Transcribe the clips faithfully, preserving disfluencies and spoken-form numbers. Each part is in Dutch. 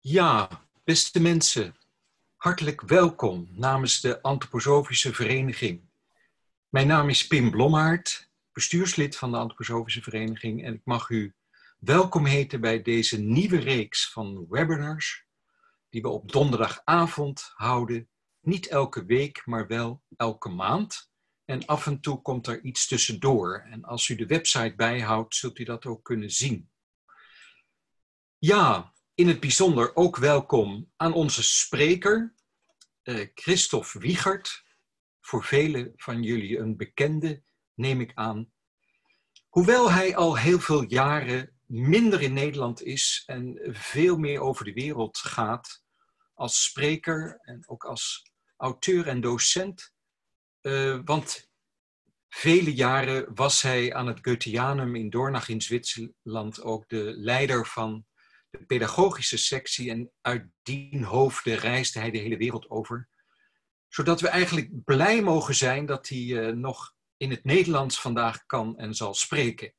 Ja, beste mensen, hartelijk welkom namens de Antroposofische Vereniging. Mijn naam is Pim Blommaert, bestuurslid van de Antroposofische Vereniging en ik mag u welkom heten bij deze nieuwe reeks van webinars die we op donderdagavond houden. Niet elke week, maar wel elke maand. En af en toe komt er iets tussendoor. En als u de website bijhoudt, zult u dat ook kunnen zien. Ja, in het bijzonder ook welkom aan onze spreker, eh, Christophe Wiechert. Voor velen van jullie een bekende, neem ik aan. Hoewel hij al heel veel jaren minder in Nederland is en veel meer over de wereld gaat als spreker en ook als auteur en docent. Uh, want vele jaren was hij aan het Goetheanum in Dornach in Zwitserland ook de leider van de pedagogische sectie en uit dien hoofde reisde hij de hele wereld over. Zodat we eigenlijk blij mogen zijn dat hij uh, nog in het Nederlands vandaag kan en zal spreken.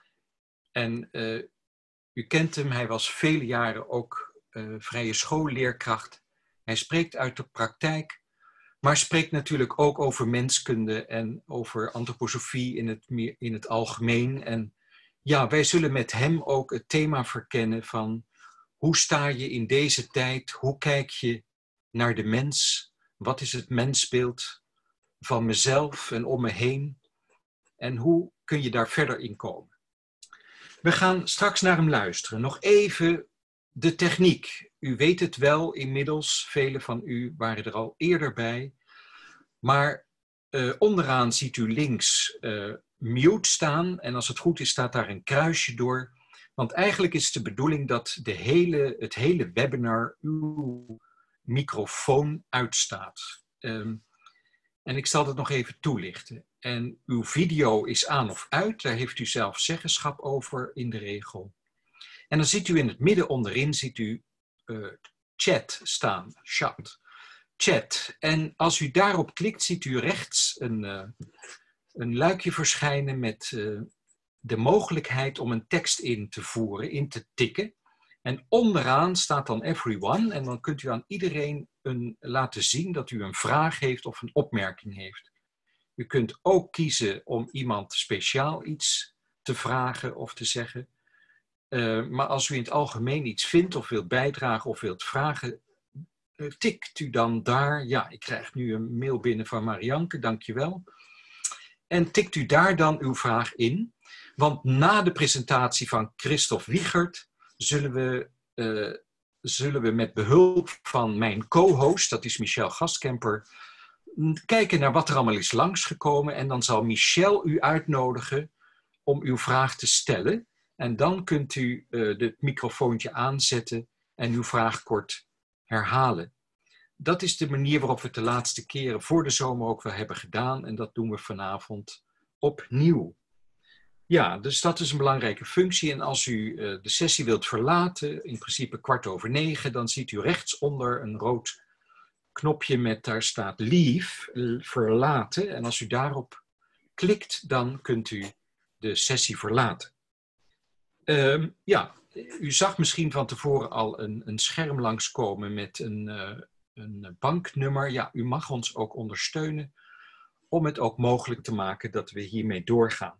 En uh, u kent hem, hij was vele jaren ook uh, vrije schoolleerkracht. Hij spreekt uit de praktijk, maar spreekt natuurlijk ook over menskunde en over antroposofie in het, in het algemeen. En ja, wij zullen met hem ook het thema verkennen van hoe sta je in deze tijd, hoe kijk je naar de mens, wat is het mensbeeld van mezelf en om me heen en hoe kun je daar verder in komen. We gaan straks naar hem luisteren. Nog even de techniek. U weet het wel inmiddels, velen van u waren er al eerder bij. Maar uh, onderaan ziet u links uh, mute staan en als het goed is staat daar een kruisje door. Want eigenlijk is de bedoeling dat de hele, het hele webinar uw microfoon uitstaat. Um, en ik zal het nog even toelichten. En uw video is aan of uit, daar heeft u zelf zeggenschap over in de regel. En dan ziet u in het midden onderin ziet u uh, chat staan, chat. Chat. En als u daarop klikt, ziet u rechts een, uh, een luikje verschijnen met uh, de mogelijkheid om een tekst in te voeren, in te tikken. En onderaan staat dan everyone en dan kunt u aan iedereen een, laten zien dat u een vraag heeft of een opmerking heeft. U kunt ook kiezen om iemand speciaal iets te vragen of te zeggen. Uh, maar als u in het algemeen iets vindt of wilt bijdragen of wilt vragen, uh, tikt u dan daar. Ja, ik krijg nu een mail binnen van Marianke, dankjewel. En tikt u daar dan uw vraag in. Want na de presentatie van Christophe Wiechert zullen we, uh, zullen we met behulp van mijn co-host, dat is Michel Gastkemper, kijken naar wat er allemaal is langsgekomen. En dan zal Michel u uitnodigen om uw vraag te stellen. En dan kunt u uh, het microfoontje aanzetten en uw vraag kort herhalen. Dat is de manier waarop we het de laatste keren voor de zomer ook wel hebben gedaan. En dat doen we vanavond opnieuw. Ja, dus dat is een belangrijke functie. En als u uh, de sessie wilt verlaten, in principe kwart over negen, dan ziet u rechtsonder een rood knopje met daar staat leave, verlaten. En als u daarop klikt, dan kunt u de sessie verlaten. Uh, ja, u zag misschien van tevoren al een, een scherm langskomen met een, uh, een banknummer. Ja, u mag ons ook ondersteunen om het ook mogelijk te maken dat we hiermee doorgaan.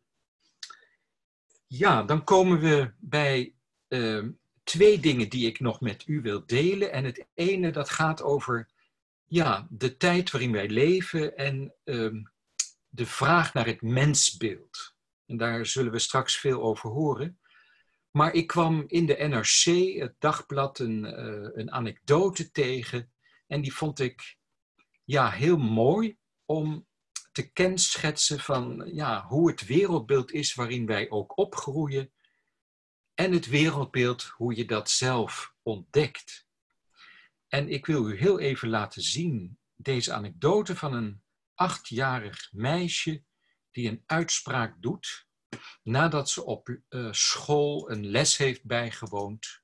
Ja, dan komen we bij uh, twee dingen die ik nog met u wil delen. En het ene dat gaat over ja, de tijd waarin wij leven en uh, de vraag naar het mensbeeld. En daar zullen we straks veel over horen. Maar ik kwam in de N R C, het dagblad, een, uh, een anekdote tegen. En die vond ik ja, heel mooi om te kenschetsen van ja, hoe het wereldbeeld is waarin wij ook opgroeien. En het wereldbeeld hoe je dat zelf ontdekt. En ik wil u heel even laten zien deze anekdote van een achtjarig meisje die een uitspraak doet nadat ze op uh, school een les heeft bijgewoond.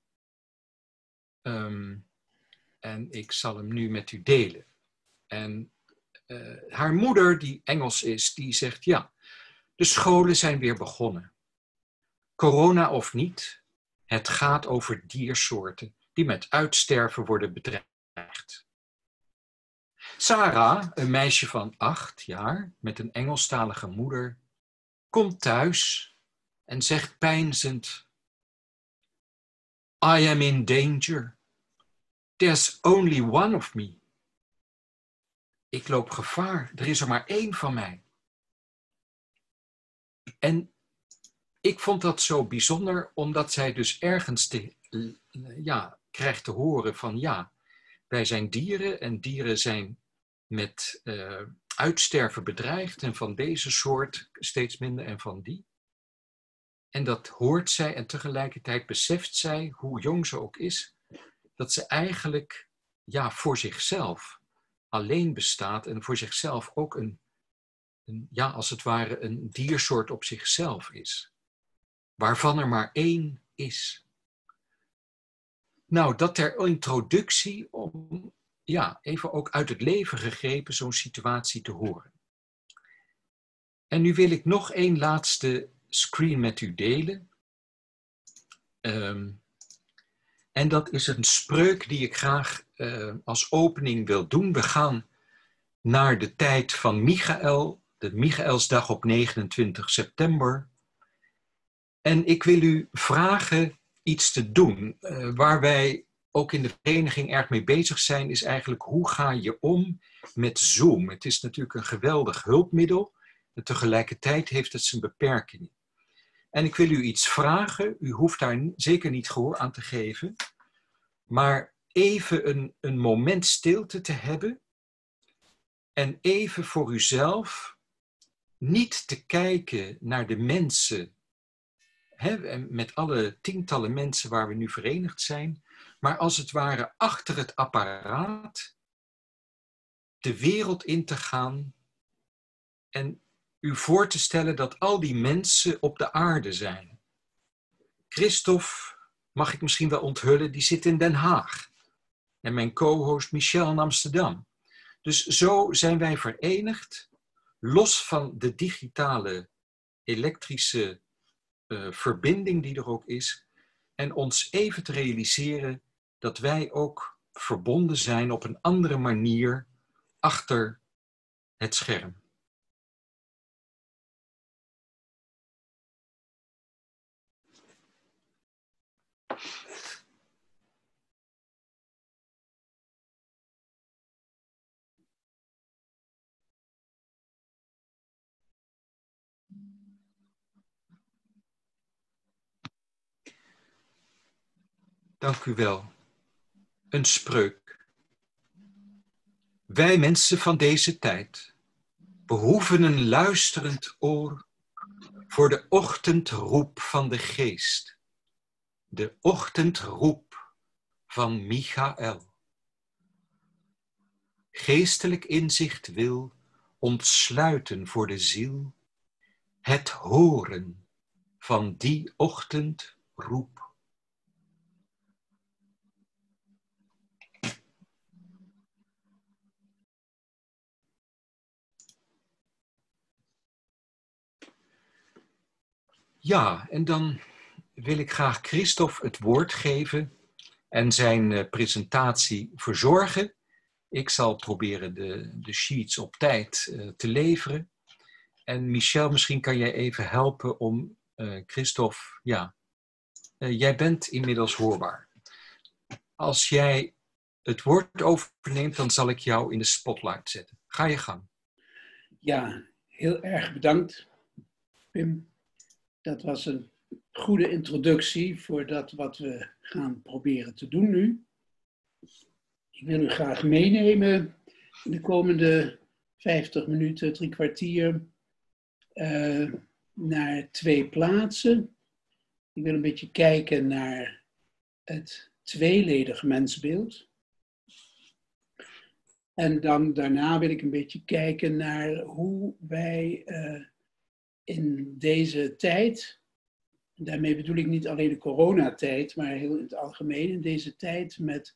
Um, en ik zal hem nu met u delen. En uh, haar moeder, die Engels is, die zegt ja, de scholen zijn weer begonnen. Corona of niet, het gaat over diersoorten die met uitsterven worden bedreigd. Sarah, een meisje van acht jaar met een Engelstalige moeder, komt thuis en zegt peinzend: I am in danger. There's only one of me. Ik loop gevaar, er is er maar één van mij. En ik vond dat zo bijzonder, omdat zij dus ergens te, ja, krijgt te horen van ja, wij zijn dieren en dieren zijn met uh, uitsterven bedreigd en van deze soort steeds minder en van die. En dat hoort zij en tegelijkertijd beseft zij, hoe jong ze ook is, dat ze eigenlijk ja, voor zichzelf alleen bestaat en voor zichzelf ook een, een, ja, als het ware een diersoort op zichzelf is. Waarvan er maar één is. Nou, dat ter introductie om ja, even ook uit het leven gegrepen zo'n situatie te horen. En nu wil ik nog één laatste screen met u delen. Um, en dat is een spreuk die ik graag uh, als opening wil doen. We gaan naar de tijd van Michael, de Michaelsdag op negenentwintig september. En ik wil u vragen iets te doen. Uh, waar wij ook in de vereniging erg mee bezig zijn, is eigenlijk hoe ga je om met Zoom? Het is natuurlijk een geweldig hulpmiddel. En tegelijkertijd heeft het zijn beperkingen. En ik wil u iets vragen. U hoeft daar zeker niet gehoor aan te geven. Maar even een, een moment stilte te hebben. En even voor uzelf niet te kijken naar de mensen. Hè, met alle tientallen mensen waar we nu verenigd zijn. Maar als het ware achter het apparaat de wereld in te gaan. En u voor te stellen dat al die mensen op de aarde zijn. Christophe, mag ik misschien wel onthullen, die zit in Den Haag. En mijn co-host Michel in Amsterdam. Dus zo zijn wij verenigd, los van de digitale elektrische uh, verbinding die er ook is. En ons even te realiseren dat wij ook verbonden zijn op een andere manier achter het scherm. Dank u wel. Een spreuk. Wij mensen van deze tijd behoeven een luisterend oor voor de ochtendroep van de geest. De ochtendroep van Michael. Geestelijk inzicht wil ontsluiten voor de ziel het horen van die ochtendroep. Ja, en dan wil ik graag Christophe het woord geven en zijn uh, presentatie verzorgen. Ik zal proberen de, de sheets op tijd uh, te leveren. En Michel, misschien kan jij even helpen om uh, Christophe, ja, uh, jij bent inmiddels hoorbaar. Als jij het woord overneemt, dan zal ik jou in de spotlight zetten. Ga je gang. Ja, heel erg bedankt, Pim. Dat was een goede introductie voor dat wat we gaan proberen te doen nu. Ik wil u graag meenemen in de komende vijftig minuten, drie kwartier, uh, naar twee plaatsen. Ik wil een beetje kijken naar het tweeledig mensbeeld. En dan daarna wil ik een beetje kijken naar hoe wij uh, in deze tijd, en daarmee bedoel ik niet alleen de coronatijd, maar heel in het algemeen in deze tijd met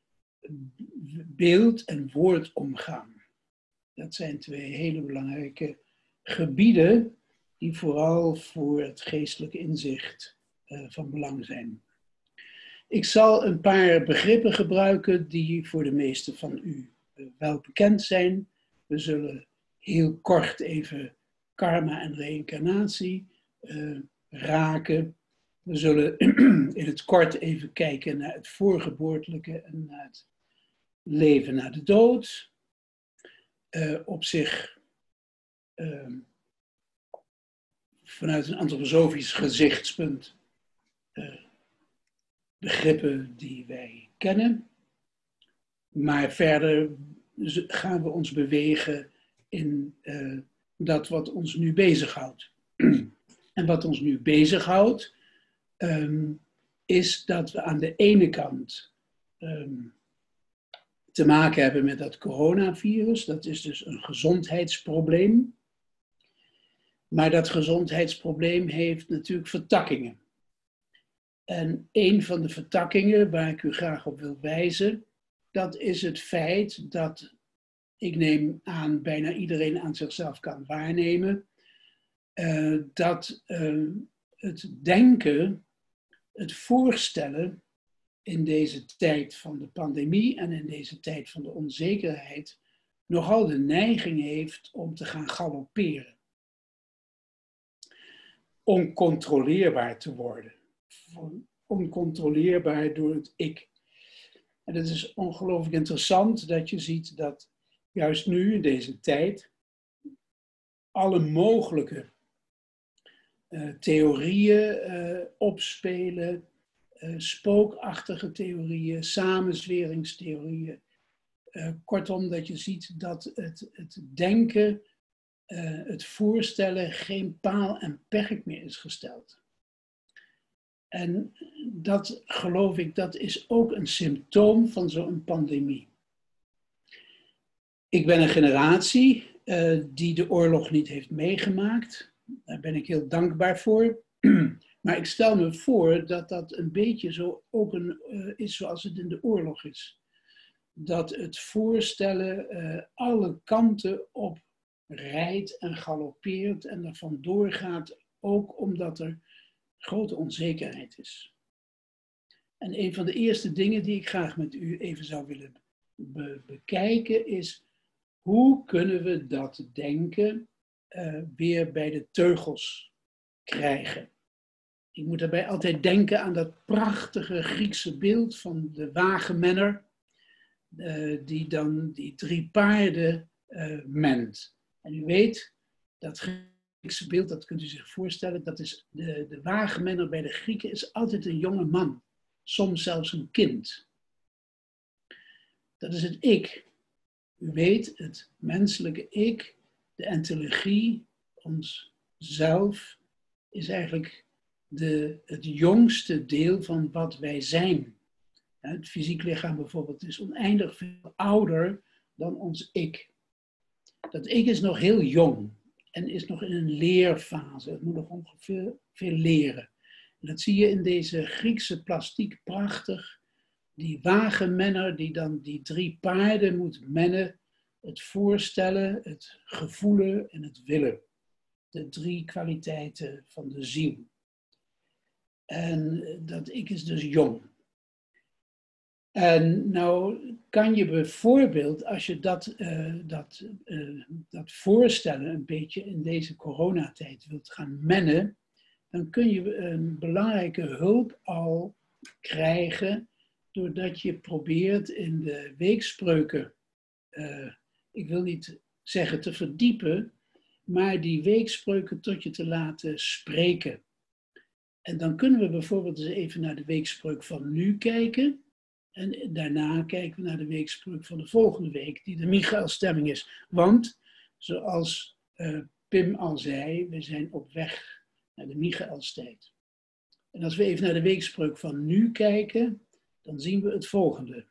beeld en woord omgaan. Dat zijn twee hele belangrijke gebieden die vooral voor het geestelijke inzicht uh, van belang zijn. Ik zal een paar begrippen gebruiken die voor de meesten van u wel bekend zijn. We zullen heel kort even karma en reïncarnatie uh, raken. We zullen in het kort even kijken naar het voorgeboortelijke en naar het leven na de dood. Uh, op zich, uh, vanuit een antroposofisch gezichtspunt, uh, begrippen die wij kennen. Maar verder gaan we ons bewegen in uh, dat wat ons nu bezighoudt. En wat ons nu bezighoudt, um, is dat we aan de ene kant um, te maken hebben met dat coronavirus. Dat is dus een gezondheidsprobleem. Maar dat gezondheidsprobleem heeft natuurlijk vertakkingen. En een van de vertakkingen waar ik u graag op wil wijzen, dat is het feit dat, ik neem aan, bijna iedereen aan zichzelf kan waarnemen, uh, dat uh, het denken, het voorstellen in deze tijd van de pandemie en in deze tijd van de onzekerheid nogal de neiging heeft om te gaan galopperen. Oncontroleerbaar te worden. Oncontroleerbaar door het ik. En het is ongelooflijk interessant dat je ziet dat juist nu in deze tijd alle mogelijke uh, theorieën uh, opspelen, uh, spookachtige theorieën, samenzweringstheorieën. Uh, kortom, dat je ziet dat het, het denken, uh, het voorstellen geen paal en perk meer is gesteld. En dat, geloof ik, dat is ook een symptoom van zo'n pandemie. Ik ben een generatie uh, die de oorlog niet heeft meegemaakt. Daar ben ik heel dankbaar voor. Maar ik stel me voor dat dat een beetje zo ook een, uh, is zoals het in de oorlog is. Dat het voorstellen uh, alle kanten op rijdt en galoppeert en er vandoor gaat, ook omdat er grote onzekerheid is. En een van de eerste dingen die ik graag met u even zou willen be- bekijken is, hoe kunnen we dat denken uh, weer bij de teugels krijgen? Ik moet daarbij altijd denken aan dat prachtige Griekse beeld van de wagenmenner, uh, die dan die drie paarden uh, ment. En u weet, dat Griekse beeld, dat kunt u zich voorstellen, dat is de, de wagenmenner bij de Grieken is altijd een jonge man, soms zelfs een kind. Dat is het ik. U weet, het menselijke ik, de entelegie, ons zelf, is eigenlijk de, het jongste deel van wat wij zijn. Het fysiek lichaam bijvoorbeeld is oneindig veel ouder dan ons ik. Dat ik is nog heel jong en is nog in een leerfase. Het moet nog ongeveer veel leren. En dat zie je in deze Griekse plastiek prachtig. Die wagenmenner die dan die drie paarden moet mennen. Het voorstellen, het gevoelen en het willen. De drie kwaliteiten van de ziel. En dat ik is dus jong. En nou kan je bijvoorbeeld, als je dat, uh, dat, uh, dat voorstellen een beetje in deze coronatijd wilt gaan mennen, dan kun je een belangrijke hulp al krijgen doordat je probeert in de weekspreuken, uh, ik wil niet zeggen te verdiepen, maar die weekspreuken tot je te laten spreken. En dan kunnen we bijvoorbeeld eens even naar de weekspreuk van nu kijken. En daarna kijken we naar de weekspreuk van de volgende week, die de Michaelstemming is. Want, zoals uh, Pim al zei, we zijn op weg naar de Michaelstijd. En als we even naar de weekspreuk van nu kijken, dan zien we het volgende.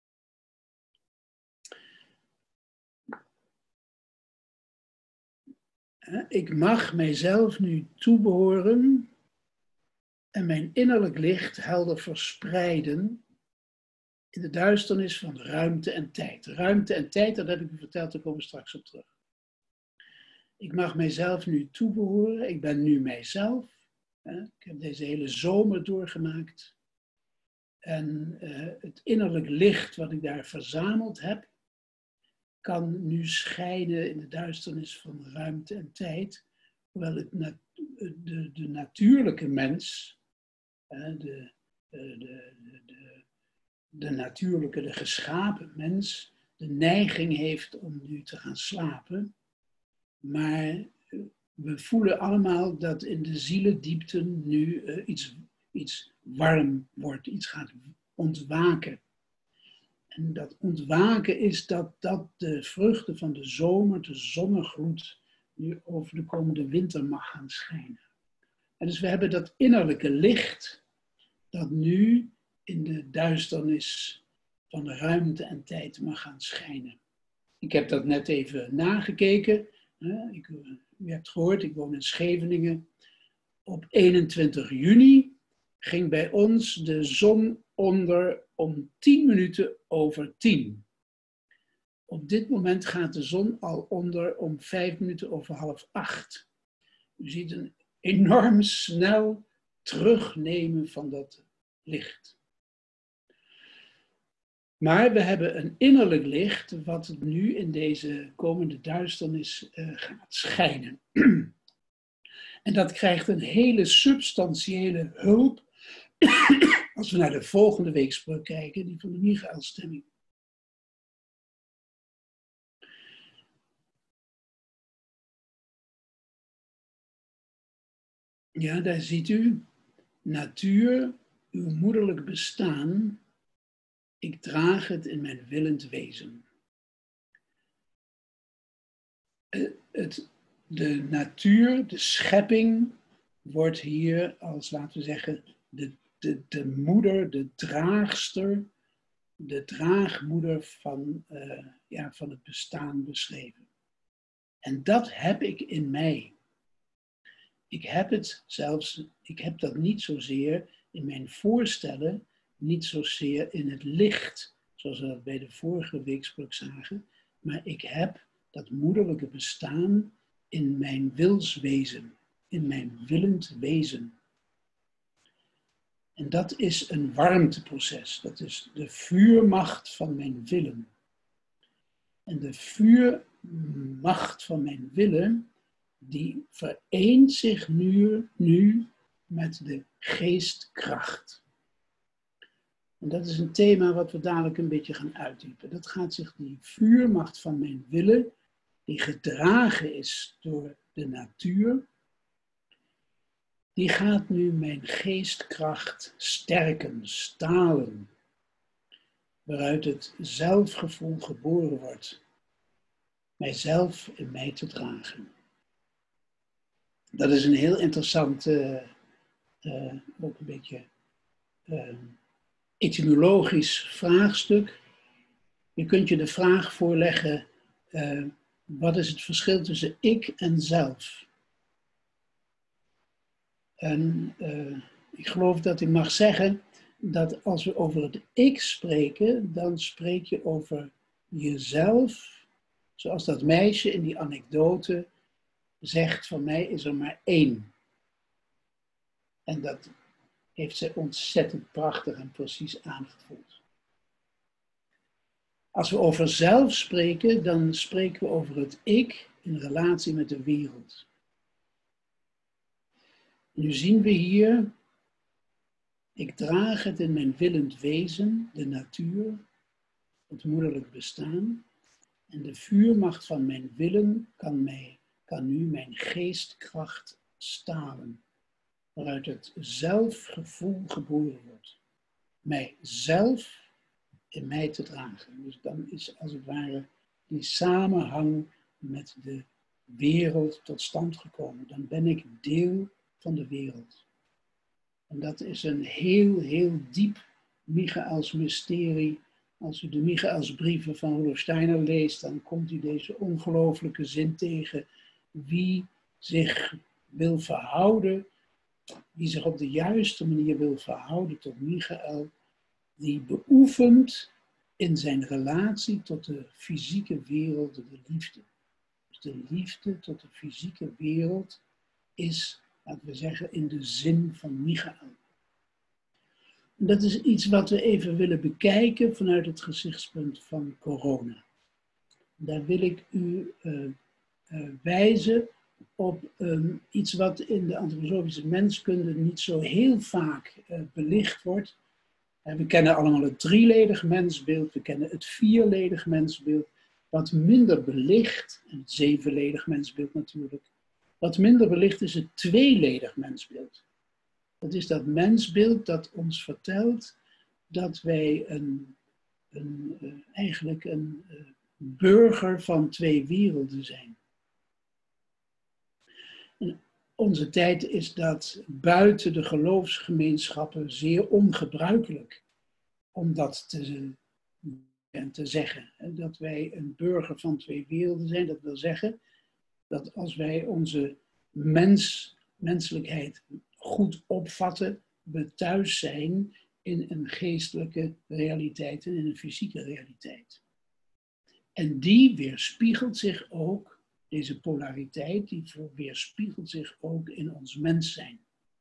Ik mag mijzelf nu toebehoren en mijn innerlijk licht helder verspreiden in de duisternis van ruimte en tijd. Ruimte en tijd, dat heb ik u verteld, daar komen we straks op terug. Ik mag mijzelf nu toebehoren, ik ben nu mijzelf. Ik heb deze hele zomer doorgemaakt. En uh, het innerlijk licht wat ik daar verzameld heb, kan nu schijnen in de duisternis van ruimte en tijd. Hoewel het nat- de, de natuurlijke mens, uh, de, de, de, de, de natuurlijke, de geschapen mens, de neiging heeft om nu te gaan slapen. Maar we voelen allemaal dat in de zielendiepten nu uh, iets, iets warm wordt, iets gaat ontwaken. En dat ontwaken is dat, dat de vruchten van de zomer, de zonnegloed, nu over de komende winter mag gaan schijnen. En dus we hebben dat innerlijke licht dat nu in de duisternis van de ruimte en tijd mag gaan schijnen. Ik heb dat net even nagekeken. Ik, u hebt gehoord, ik woon in Scheveningen. Op eenentwintig juni ging bij ons de zon onder om tien minuten over tien. Op dit moment gaat de zon al onder om vijf minuten over half acht. U ziet een enorm snel terugnemen van dat licht. Maar we hebben een innerlijk licht wat nu in deze komende duisternis uh, gaat schijnen. En dat krijgt een hele substantiële hulp als we naar de volgende weekspreuk kijken, die van de Michaelstemming. Ja, daar ziet u, natuur, uw moederlijk bestaan, ik draag het in mijn willend wezen. Het, de natuur, de schepping, wordt hier als, laten we zeggen, de, de, de moeder, de draagster, de draagmoeder van, uh, ja, van het bestaan beschreven. En dat heb ik in mij. Ik heb het zelfs, ik heb dat niet zozeer in mijn voorstellen, niet zozeer in het licht, zoals we dat bij de vorige weekspreuk zagen, maar ik heb dat moederlijke bestaan in mijn wilswezen, in mijn willend wezen. En dat is een warmteproces, dat is de vuurmacht van mijn willen. En de vuurmacht van mijn willen, die vereent zich nu, nu met de geestkracht. En dat is een thema wat we dadelijk een beetje gaan uitdiepen. Dat gaat zich, die vuurmacht van mijn willen, die gedragen is door de natuur, die gaat nu mijn geestkracht sterken, stalen, waaruit het zelfgevoel geboren wordt, mijzelf in mij te dragen. Dat is een heel interessant, uh, uh, ook een beetje uh, etymologisch vraagstuk. Je kunt je de vraag voorleggen, uh, wat is het verschil tussen ik en zelf? En uh, ik geloof dat ik mag zeggen dat als we over het ik spreken, dan spreek je over jezelf, zoals dat meisje in die anekdote zegt, van mij is er maar één. En dat heeft zij ontzettend prachtig en precies aangevoeld. Als we over zelf spreken, dan spreken we over het ik in relatie met de wereld. Nu zien we hier, ik draag het in mijn willend wezen, de natuur, het moederlijk bestaan. En de vuurmacht van mijn willen kan, mij, kan nu mijn geestkracht stalen. Waaruit het zelfgevoel geboren wordt. Mijzelf in mij te dragen. Dus dan is als het ware die samenhang met de wereld tot stand gekomen. Dan ben ik deel van de wereld. En dat is een heel, heel diep Michaels mysterie. Als u de Michaelsbrieven van Rudolf Steiner leest, dan komt u deze ongelooflijke zin tegen. Wie zich wil verhouden, wie zich op de juiste manier wil verhouden tot Michael, die beoefent in zijn relatie tot de fysieke wereld de liefde. Dus de liefde tot de fysieke wereld is, laten we zeggen, in de zin van Michael. Dat is iets wat we even willen bekijken vanuit het gezichtspunt van corona. Daar wil ik u uh, uh, wijzen op um, iets wat in de antroposofische menskunde niet zo heel vaak uh, belicht wordt. Uh, we kennen allemaal het drieledig mensbeeld, we kennen het vierledig mensbeeld. Wat minder belicht, en het zevenledig mensbeeld natuurlijk, wat minder belicht is het tweeledig mensbeeld. Dat is dat mensbeeld dat ons vertelt dat wij een, een, uh, eigenlijk een uh, burger van twee werelden zijn. In onze tijd is dat buiten de geloofsgemeenschappen zeer ongebruikelijk om dat te, te zeggen. Dat wij een burger van twee werelden zijn, dat wil zeggen dat als wij onze mens, menselijkheid goed opvatten, we thuis zijn in een geestelijke realiteit en in een fysieke realiteit. En die weerspiegelt zich ook, deze polariteit, die weerspiegelt zich ook in ons mens zijn.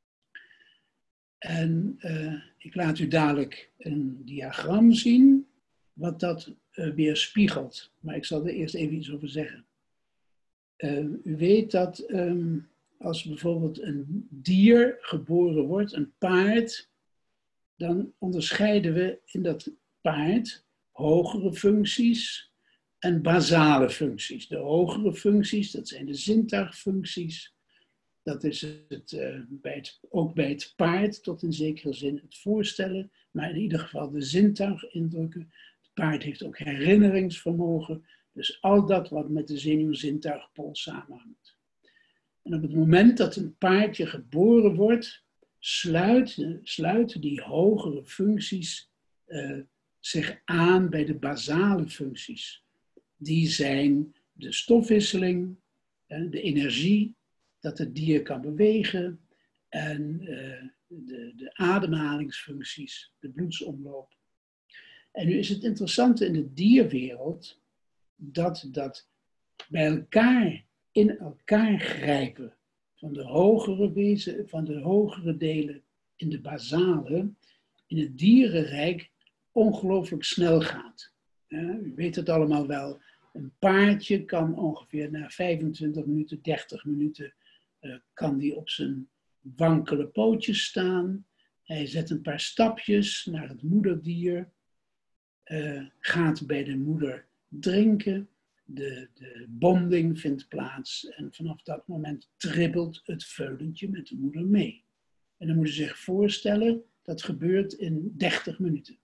En uh, ik laat u dadelijk een diagram zien, wat dat uh, weerspiegelt. Maar ik zal er eerst even iets over zeggen. Uh, u weet dat um, als bijvoorbeeld een dier geboren wordt, een paard, dan onderscheiden we in dat paard hogere functies en basale functies. De hogere functies, dat zijn de zintuigfuncties. Dat is het, uh, bij het, ook bij het paard tot in zekere zin het voorstellen, maar in ieder geval de zintuigindrukken. Het paard heeft ook herinneringsvermogen, dus al dat wat met de zenuw-zintuigpool samenhangt. En op het moment dat een paardje geboren wordt, sluiten, sluiten die hogere functies uh, zich aan bij de basale functies. Die zijn de stofwisseling, uh, de energie, dat het dier kan bewegen en uh, de, de ademhalingsfuncties, de bloedsomloop. En nu is het interessante in de dierwereld dat dat bij elkaar, in elkaar grijpen van de hogere wezen, van de hogere delen in de basale, in het dierenrijk ongelooflijk snel gaat. Uh, u weet het allemaal wel, een paardje kan ongeveer na vijfentwintig minuten, dertig minuten, uh, kan die op zijn wankele pootjes staan. Hij zet een paar stapjes naar het moederdier, uh, gaat bij de moeder drinken. De, de bonding vindt plaats en vanaf dat moment tribbelt het veulentje met de moeder mee. En dan moet je zich voorstellen, dat gebeurt in dertig minuten.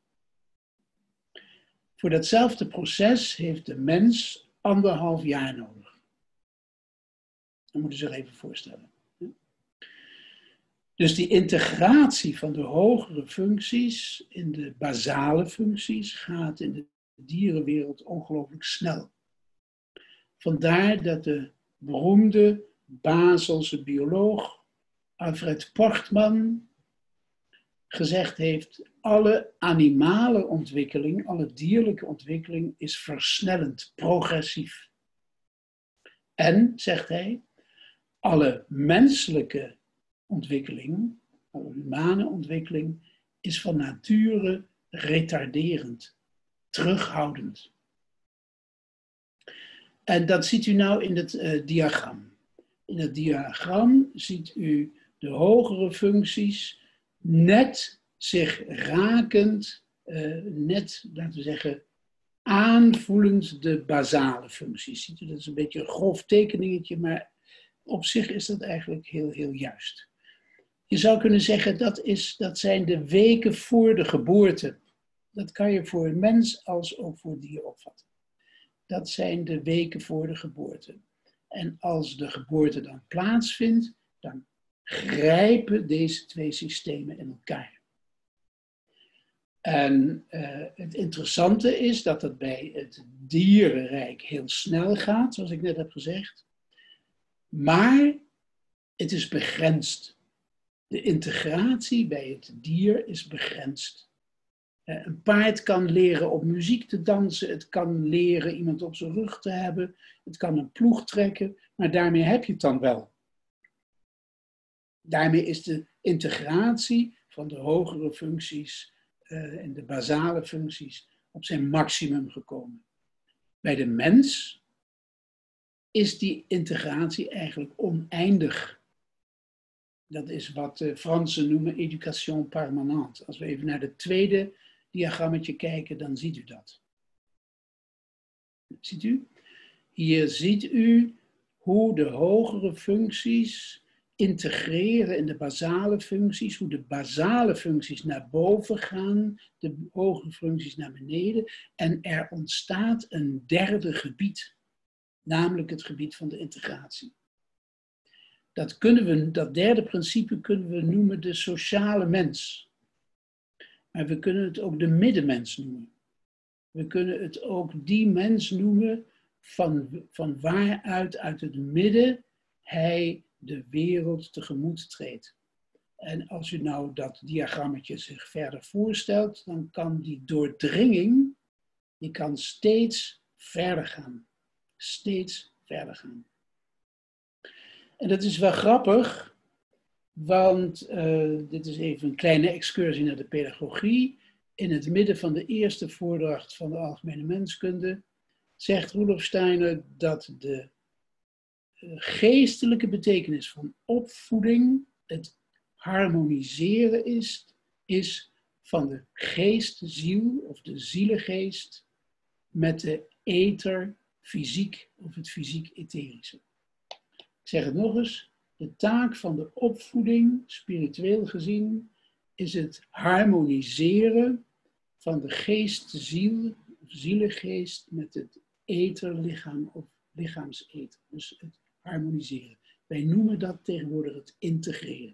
Voor datzelfde proces heeft de mens anderhalf jaar nodig. Dat moet je zich even voorstellen. Dus die integratie van de hogere functies in de basale functies gaat in de dierenwereld ongelooflijk snel. Vandaar dat de beroemde Baselse bioloog Alfred Portman gezegd heeft, alle animale ontwikkeling, alle dierlijke ontwikkeling is versnellend, progressief. En, zegt hij, alle menselijke ontwikkeling, alle humane ontwikkeling, is van nature retarderend, terughoudend. En dat ziet u nou in het uh, diagram. In het diagram ziet u de hogere functies net zich rakend, uh, net, laten we zeggen, aanvoelend de basale functies. Ziet u, dat is een beetje een grof tekeningetje, maar op zich is dat eigenlijk heel, heel juist. Je zou kunnen zeggen, dat, is, dat zijn de weken voor de geboorte. Dat kan je voor een mens als ook voor dier opvatten. Dat zijn de weken voor de geboorte. En als de geboorte dan plaatsvindt, dan grijpen deze twee systemen in elkaar. En uh, het interessante is dat het bij het dierenrijk heel snel gaat, zoals ik net heb gezegd. Maar het is begrensd. De integratie bij het dier is begrensd. Een paard kan leren op muziek te dansen, het kan leren iemand op zijn rug te hebben, het kan een ploeg trekken, maar daarmee heb je het dan wel. Daarmee is de integratie van de hogere functies uh, en de basale functies op zijn maximum gekomen. Bij de mens is die integratie eigenlijk oneindig. Dat is wat de Fransen noemen éducation permanente. Als we even naar het tweede diagrammetje kijken, dan ziet u dat. Ziet u? Hier ziet u hoe de hogere functies integreren in de basale functies, hoe de basale functies naar boven gaan, de hogere functies naar beneden, en er ontstaat een derde gebied, namelijk het gebied van de integratie. Dat, kunnen we, dat derde principe kunnen we noemen de sociale mens. Maar we kunnen het ook de middenmens noemen. We kunnen het ook die mens noemen van, van waaruit uit het midden hij de wereld tegemoet treedt. En als u nou dat diagrammetje zich verder voorstelt, dan kan die doordringing, die kan steeds verder gaan. Steeds verder gaan. En dat is wel grappig, want uh, dit is even een kleine excursie naar de pedagogie. In het midden van de eerste voordracht van de Algemene Menskunde zegt Rudolf Steiner dat de geestelijke betekenis van opvoeding het harmoniseren is, is van de geest-ziel of de zielengeest met de ether fysiek of het fysiek-etherische. Ik zeg het nog eens, de taak van de opvoeding, spiritueel gezien, is het harmoniseren van de geest-ziel of zielengeest met het etherlichaam of lichaamsether. Dus het harmoniseren. Wij noemen dat tegenwoordig het integreren.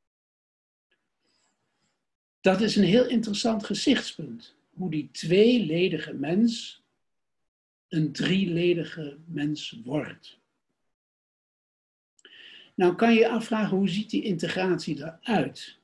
Dat is een heel interessant gezichtspunt. Hoe die tweeledige mens een drieledige mens wordt. Nou kan je je afvragen, hoe ziet die integratie eruit?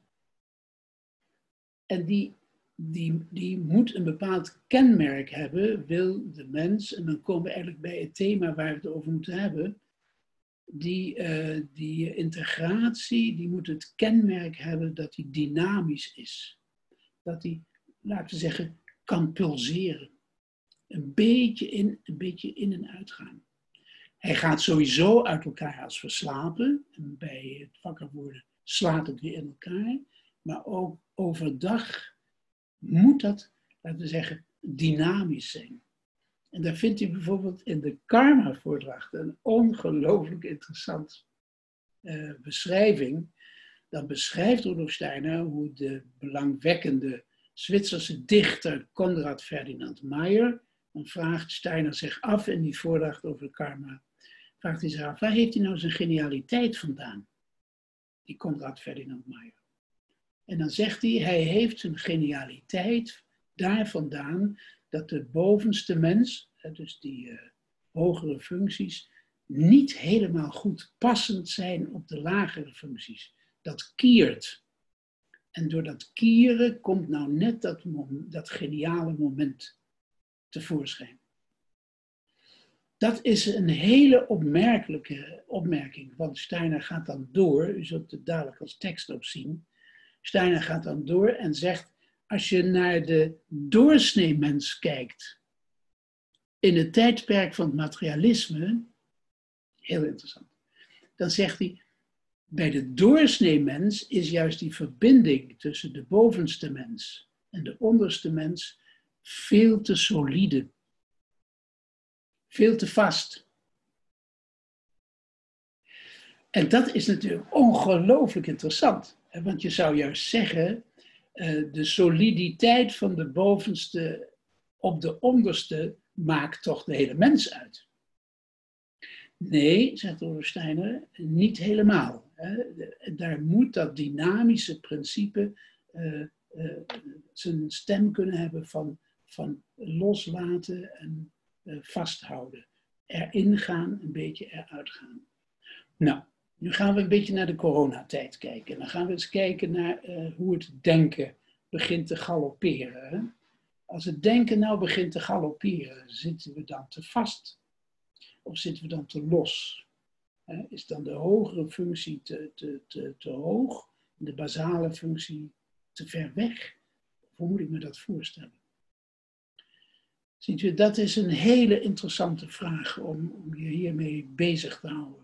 En die, die, die moet een bepaald kenmerk hebben, wil de mens, en dan komen we eigenlijk bij het thema waar we het over moeten hebben. Die, uh, die integratie, die moet het kenmerk hebben dat die dynamisch is. Dat die, laten we zeggen, kan pulseren. Een beetje in, een beetje in en uitgaan. Hij gaat sowieso uit elkaar als we slapen. En bij het wakker worden slaat het weer in elkaar. Maar ook overdag moet dat, laten we zeggen, dynamisch zijn. En daar vindt u bijvoorbeeld in de karma-voordracht een ongelooflijk interessant uh, beschrijving. Dan beschrijft Rudolf Steiner hoe de belangwekkende Zwitserse dichter Konrad Ferdinand Meyer, dan vraagt Steiner zich af in die voordracht over de karma, vraagt hij zich af, waar heeft hij nou zijn genialiteit vandaan? Die Konrad Ferdinand Meyer. En dan zegt hij, hij heeft zijn genialiteit daar vandaan dat de bovenste mens, dus die uh, hogere functies, niet helemaal goed passend zijn op de lagere functies. Dat kiert. En door dat kieren komt nou net dat, dat geniale moment tevoorschijn. Dat is een hele opmerkelijke opmerking, want Steiner gaat dan door, u zult het dadelijk als tekst ook zien. Steiner gaat dan door en zegt, als je naar de doorsnee mens kijkt, in het tijdperk van het materialisme, heel interessant, dan zegt hij, bij de doorsnee mens is juist die verbinding tussen de bovenste mens en de onderste mens veel te solide, veel te vast. En dat is natuurlijk ongelooflijk interessant, want je zou juist zeggen, de soliditeit van de bovenste op de onderste maakt toch de hele mens uit. Nee, zegt Rudolf Steiner, niet helemaal. Daar moet dat dynamische principe uh, uh, zijn stem kunnen hebben van, van loslaten en uh, vasthouden. Erin gaan, een beetje eruit gaan. Nou, nu gaan we een beetje naar de coronatijd kijken. Dan gaan we eens kijken naar uh, hoe het denken begint te galopperen. Hè? Als het denken nou begint te galopperen, zitten we dan te vast? Of zitten we dan te los? He, is dan de hogere functie te, te, te, te hoog, de basale functie te ver weg? Hoe moet ik me dat voorstellen? Ziet u, dat is een hele interessante vraag om, om je hiermee bezig te houden.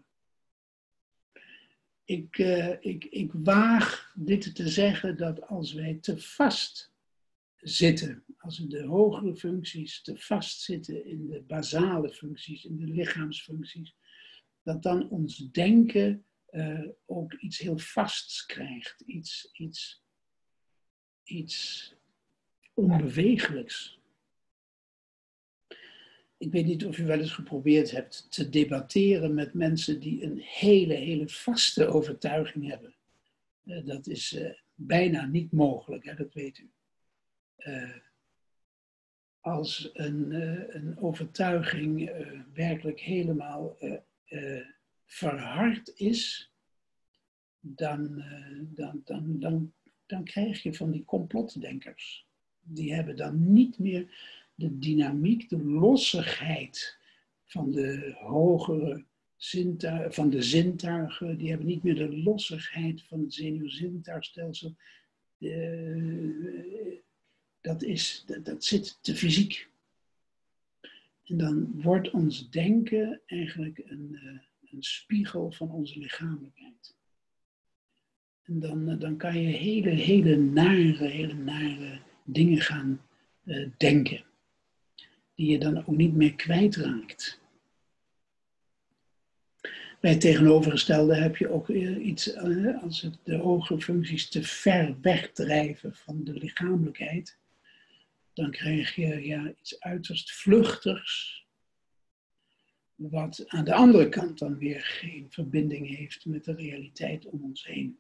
Ik, uh, ik, ik waag dit te zeggen dat als wij te vast zitten, als we de hogere functies te vast zitten in de basale functies, in de lichaamsfuncties, dat dan ons denken uh, ook iets heel vasts krijgt, iets, iets, iets onbewegelijks. Ik weet niet of u wel eens geprobeerd hebt te debatteren met mensen die een hele, hele vaste overtuiging hebben. Uh, dat is uh, bijna niet mogelijk, hè, dat weet u. Uh, als een, uh, een overtuiging uh, werkelijk helemaal uh, uh, verhard is, dan, uh, dan, dan, dan, dan krijg je van die complotdenkers. Die hebben dan niet meer de dynamiek, de lossigheid van de hogere zintuigen, van de zintuigen, die hebben niet meer de lossigheid van het zenuwzintuigstelsel. Uh, dat, is, dat, dat zit te fysiek. En dan wordt ons denken eigenlijk een, uh, een spiegel van onze lichamelijkheid. En dan, uh, dan kan je hele, hele nare, hele nare dingen gaan uh, denken. Die je dan ook niet meer kwijtraakt. Bij het tegenovergestelde heb je ook iets, als het de hogere functies te ver wegdrijven van de lichamelijkheid, dan krijg je ja, iets uiterst vluchtigs, wat aan de andere kant dan weer geen verbinding heeft met de realiteit om ons heen.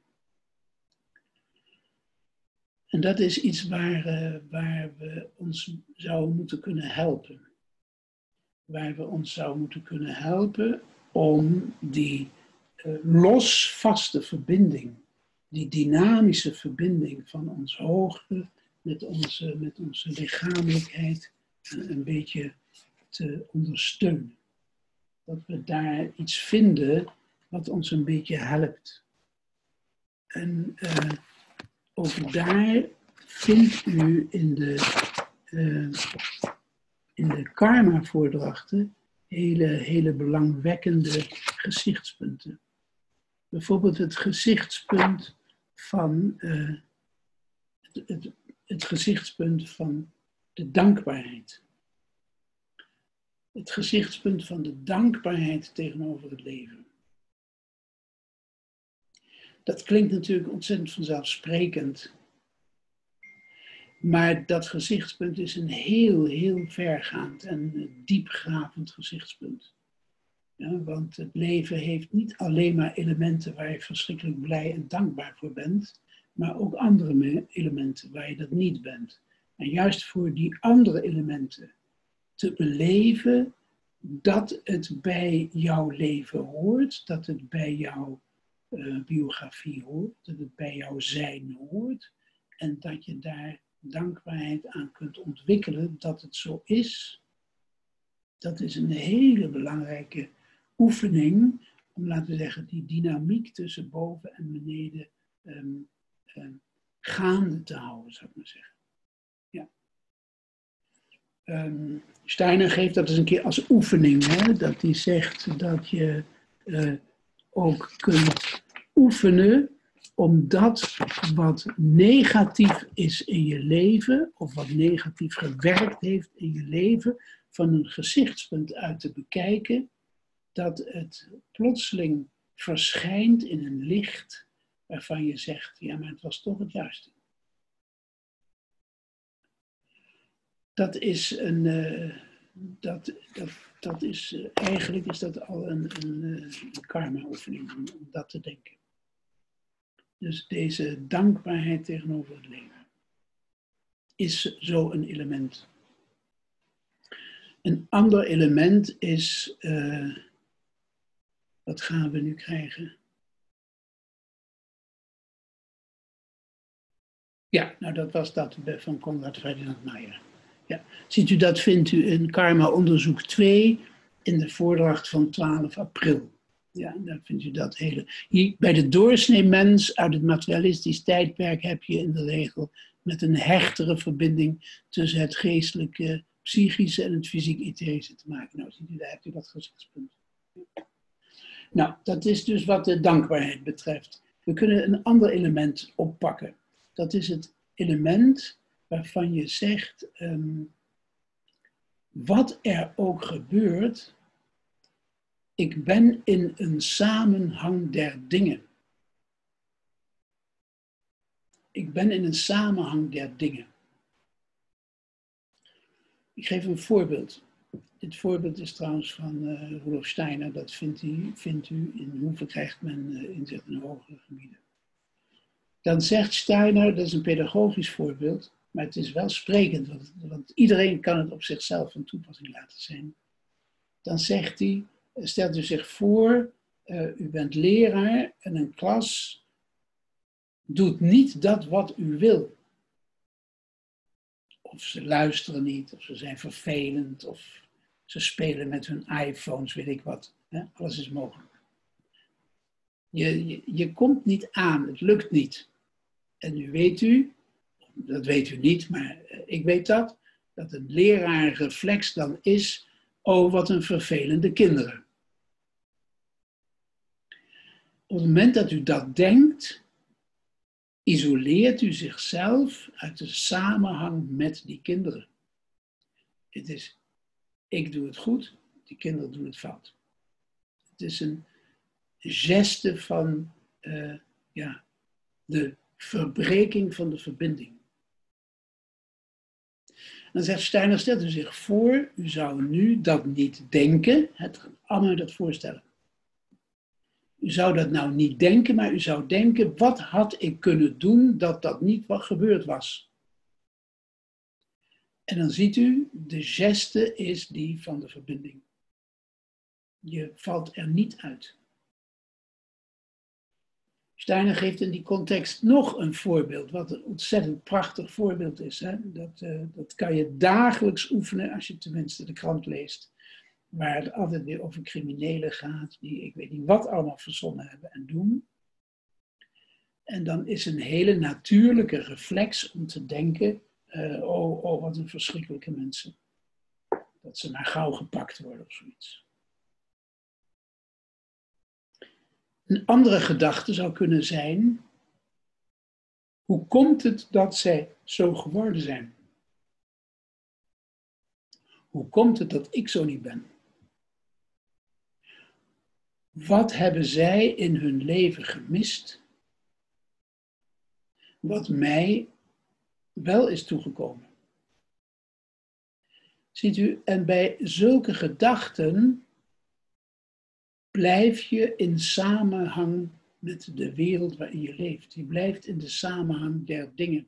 En dat is iets waar, uh, waar we ons zouden moeten kunnen helpen. Waar we ons zouden moeten kunnen helpen om die uh, losvaste verbinding, die dynamische verbinding van ons hoogte met onze, met onze lichamelijkheid uh, een beetje te ondersteunen. Dat we daar iets vinden wat ons een beetje helpt. En uh, ook daar vindt u in de, uh, in de karma-voordrachten hele, hele belangwekkende gezichtspunten. Bijvoorbeeld het gezichtspunt van, uh, het, het, het gezichtspunt van de dankbaarheid. Het gezichtspunt van de dankbaarheid tegenover het leven. Dat klinkt natuurlijk ontzettend vanzelfsprekend. Maar dat gezichtspunt is een heel, heel vergaand en diepgravend gezichtspunt. Ja, want het leven heeft niet alleen maar elementen waar je verschrikkelijk blij en dankbaar voor bent, maar ook andere elementen waar je dat niet bent. En juist voor die andere elementen te beleven dat het bij jouw leven hoort, dat het bij jouw uh, biografie hoort, dat het bij jouw zijn hoort en dat je daar dankbaarheid aan kunt ontwikkelen dat het zo is. Dat is een hele belangrijke oefening om, laten we zeggen, die dynamiek tussen boven en beneden um, um, gaande te houden, zou ik maar zeggen. Ja. Um, Steiner geeft dat eens een keer als oefening, hè? Dat hij zegt dat je uh, ook kunt oefenen om dat wat negatief is in je leven, of wat negatief gewerkt heeft in je leven, van een gezichtspunt uit te bekijken, dat het plotseling verschijnt in een licht waarvan je zegt, ja, maar het was toch het juiste. Dat is een, uh, dat, dat, dat is, uh, eigenlijk is dat al een, een, een karma-oefening om, om dat te denken. Dus deze dankbaarheid tegenover het leven is zo een element. Een ander element is, uh, wat gaan we nu krijgen? Ja, nou dat was dat van Konrad Ferdinand Meyer. Ja. Ziet u, dat vindt u in Karma onderzoek twee in de voordracht van twaalf april. Ja, dan vind je dat hele... Hier, bij de doorsnee mens uit het materialistisch tijdperk heb je in de regel met een hechtere verbinding tussen het geestelijke, psychische en het fysiek-etherische te maken. Nou, ziet u, daar hebt u dat gezichtspunt. Nou, dat is dus wat de dankbaarheid betreft. We kunnen een ander element oppakken. Dat is het element waarvan je zegt, um, wat er ook gebeurt, ik ben in een samenhang der dingen. Ik ben in een samenhang der dingen. Ik geef een voorbeeld. Dit voorbeeld is trouwens van uh, Rudolf Steiner. Dat vindt u, vindt u in Hoe verkrijgt men uh, inzicht in hogere gebieden. Dan zegt Steiner, dat is een pedagogisch voorbeeld, maar het is wel sprekend, want, want iedereen kan het op zichzelf van toepassing laten zijn. Dan zegt hij, stelt u zich voor, uh, u bent leraar en een klas doet niet dat wat u wil. Of ze luisteren niet, of ze zijn vervelend, of ze spelen met hun iPhones, weet ik wat. Hè? Alles is mogelijk. Je, je, je komt niet aan, het lukt niet. En nu weet u, dat weet u niet, maar ik weet dat, dat een leraarreflex dan is, oh wat een vervelende kinderen. Op het moment dat u dat denkt, isoleert u zichzelf uit de samenhang met die kinderen. Het is, ik doe het goed, die kinderen doen het fout. Het is een geste van uh, ja, de verbreking van de verbinding. Dan zegt Steiner, stelt u zich voor, u zou nu dat niet denken, het allemaal dat voorstellen. U zou dat nou niet denken, maar u zou denken, wat had ik kunnen doen dat dat niet wat gebeurd was? En dan ziet u, de geste is die van de verbinding. Je valt er niet uit. Steiner geeft in die context nog een voorbeeld, wat een ontzettend prachtig voorbeeld is. Hè? Dat, uh, dat kan je dagelijks oefenen als je tenminste de krant leest. Waar het altijd weer over criminelen gaat, die ik weet niet wat allemaal verzonnen hebben en doen. En dan is een hele natuurlijke reflex om te denken, uh, oh, oh, wat een verschrikkelijke mensen. Dat ze maar gauw gepakt worden of zoiets. Een andere gedachte zou kunnen zijn, hoe komt het dat zij zo geworden zijn? Hoe komt het dat ik zo niet ben? Wat hebben zij in hun leven gemist, wat mij wel is toegekomen? Ziet u, en bij zulke gedachten blijf je in samenhang met de wereld waarin je leeft. Je blijft in de samenhang der dingen.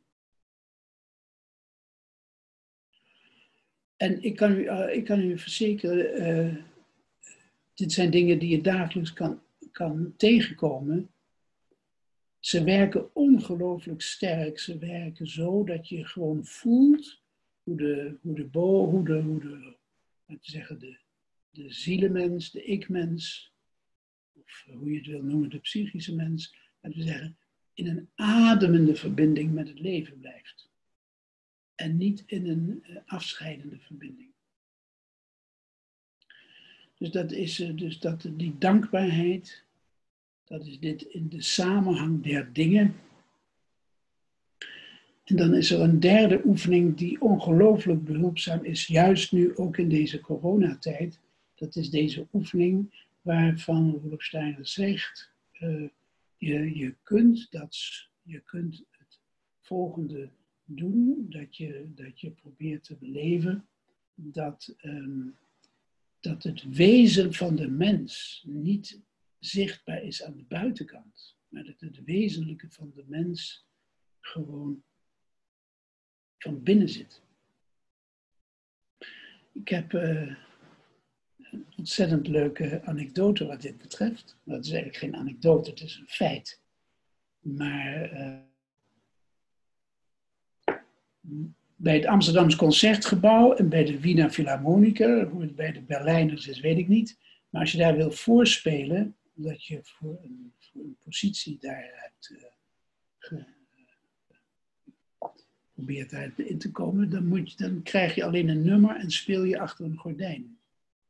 En ik kan u, uh, ik kan u verzekeren, uh, dit zijn dingen die je dagelijks kan, kan tegenkomen. Ze werken ongelooflijk sterk. Ze werken zo dat je gewoon voelt hoe de, hoe de, bo, hoe de, hoe de, laten we zeggen, de, de zielenmens, de ik-mens, of hoe je het wil noemen, de psychische mens, laten we zeggen, in een ademende verbinding met het leven blijft. En niet in een uh, afscheidende verbinding. Dus dat is uh, dus dat, die dankbaarheid, dat is dit in de samenhang der dingen. En dan is er een derde oefening die ongelooflijk behulpzaam is, juist nu ook in deze coronatijd. Dat is deze oefening waarvan Rudolf Steiner zegt, uh, je, je, kunt dat, je kunt het volgende doen, dat je, dat je probeert te beleven dat, um, dat het wezen van de mens niet zichtbaar is aan de buitenkant, maar dat het wezenlijke van de mens gewoon van binnen zit. Ik heb uh, een ontzettend leuke anekdote wat dit betreft. Dat is eigenlijk geen anekdote, het is een feit. Maar uh, bij het Amsterdams Concertgebouw en bij de Wiener Philharmoniker, hoe het bij de Berlijners is, weet ik niet. Maar als je daar wil voorspelen, omdat je voor een, voor een positie daar hebt uh, ge, uh, probeert daarin te komen, dan, moet je, dan krijg je alleen een nummer en speel je achter een gordijn.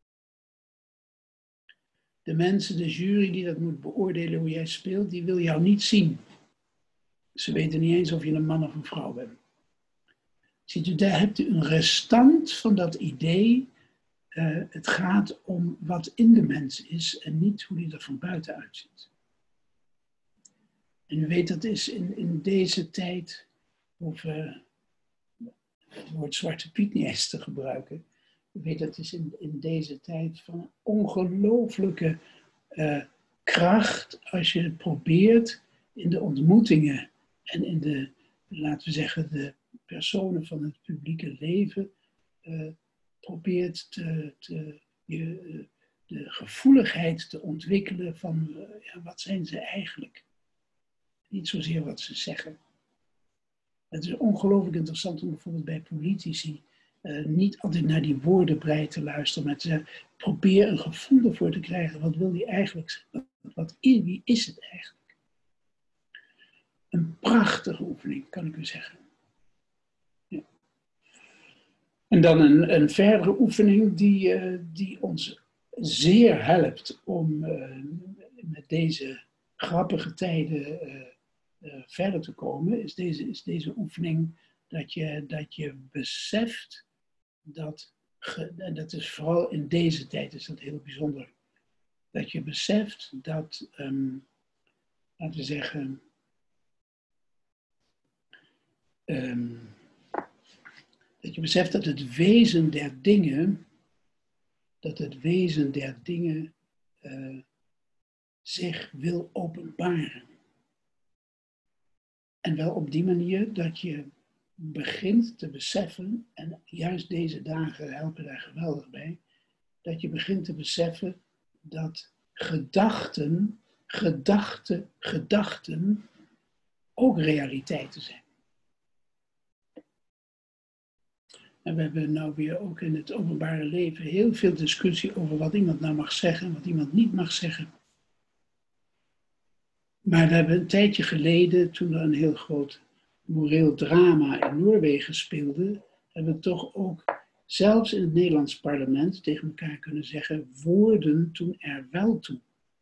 De mensen, de jury die dat moet beoordelen hoe jij speelt, die wil jou niet zien. Ze weten niet eens of je een man of een vrouw bent. Ziet u, daar hebt u een restant van dat idee. Uh, het gaat om wat in de mens is en niet hoe die er van buiten uitziet. En u weet, dat is in, in deze tijd, of uh, het woord Zwarte Piet niet eens te gebruiken. U weet, dat is in, in deze tijd van ongelooflijke uh, kracht als je het probeert in de ontmoetingen en in de, laten we zeggen, de personen van het publieke leven uh, probeert te, te, je, uh, de gevoeligheid te ontwikkelen van uh, ja, wat zijn ze eigenlijk? Niet zozeer wat ze zeggen. Het is ongelooflijk interessant om bijvoorbeeld bij politici uh, niet altijd naar die woordenbrei te luisteren, maar te zeggen, probeer een gevoel ervoor te krijgen. Wat wil die eigenlijk zeggen? Wat, wat, wie is het eigenlijk? Een prachtige oefening, kan ik u zeggen. Ja. En dan een, een verdere oefening die, uh, die ons zeer helpt om uh, met deze grappige tijden uh, uh, verder te komen, is deze, is deze oefening dat je, dat je beseft dat, ge, en dat is vooral in deze tijd is dat heel bijzonder, dat je beseft dat, um, laten we zeggen, um, dat je beseft dat het wezen der dingen, dat het wezen der dingen uh, zich wil openbaren. En wel op die manier dat je begint te beseffen, en juist deze dagen helpen daar geweldig bij, dat je begint te beseffen dat gedachten, gedachten, gedachten ook realiteiten zijn. En we hebben nou weer ook in het openbare leven heel veel discussie over wat iemand nou mag zeggen en wat iemand niet mag zeggen. Maar we hebben een tijdje geleden, toen er een heel groot moreel drama in Noorwegen speelde, hebben we toch ook zelfs in het Nederlands parlement tegen elkaar kunnen zeggen, woorden doen er wel toe.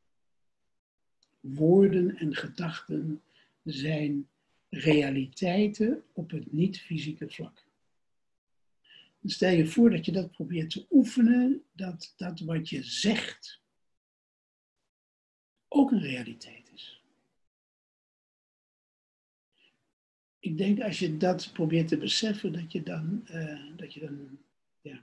Woorden en gedachten zijn realiteiten op het niet-fysieke vlak. Dan stel je voor dat je dat probeert te oefenen, dat, dat wat je zegt ook een realiteit is. Ik denk als je dat probeert te beseffen, dat je dan, uh, dat je dan ja,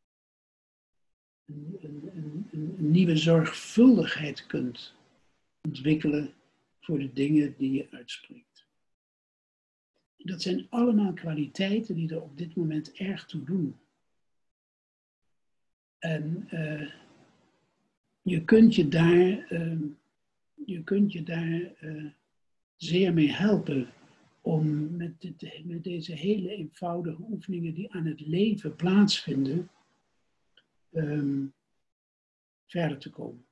een, een, een, een nieuwe zorgvuldigheid kunt ontwikkelen voor de dingen die je uitspreekt. Dat zijn allemaal kwaliteiten die er op dit moment erg toe doen. En uh, je kunt je daar, uh, je kunt je daar uh, zeer mee helpen om met, dit, met deze hele eenvoudige oefeningen die aan het leven plaatsvinden, um, verder te komen.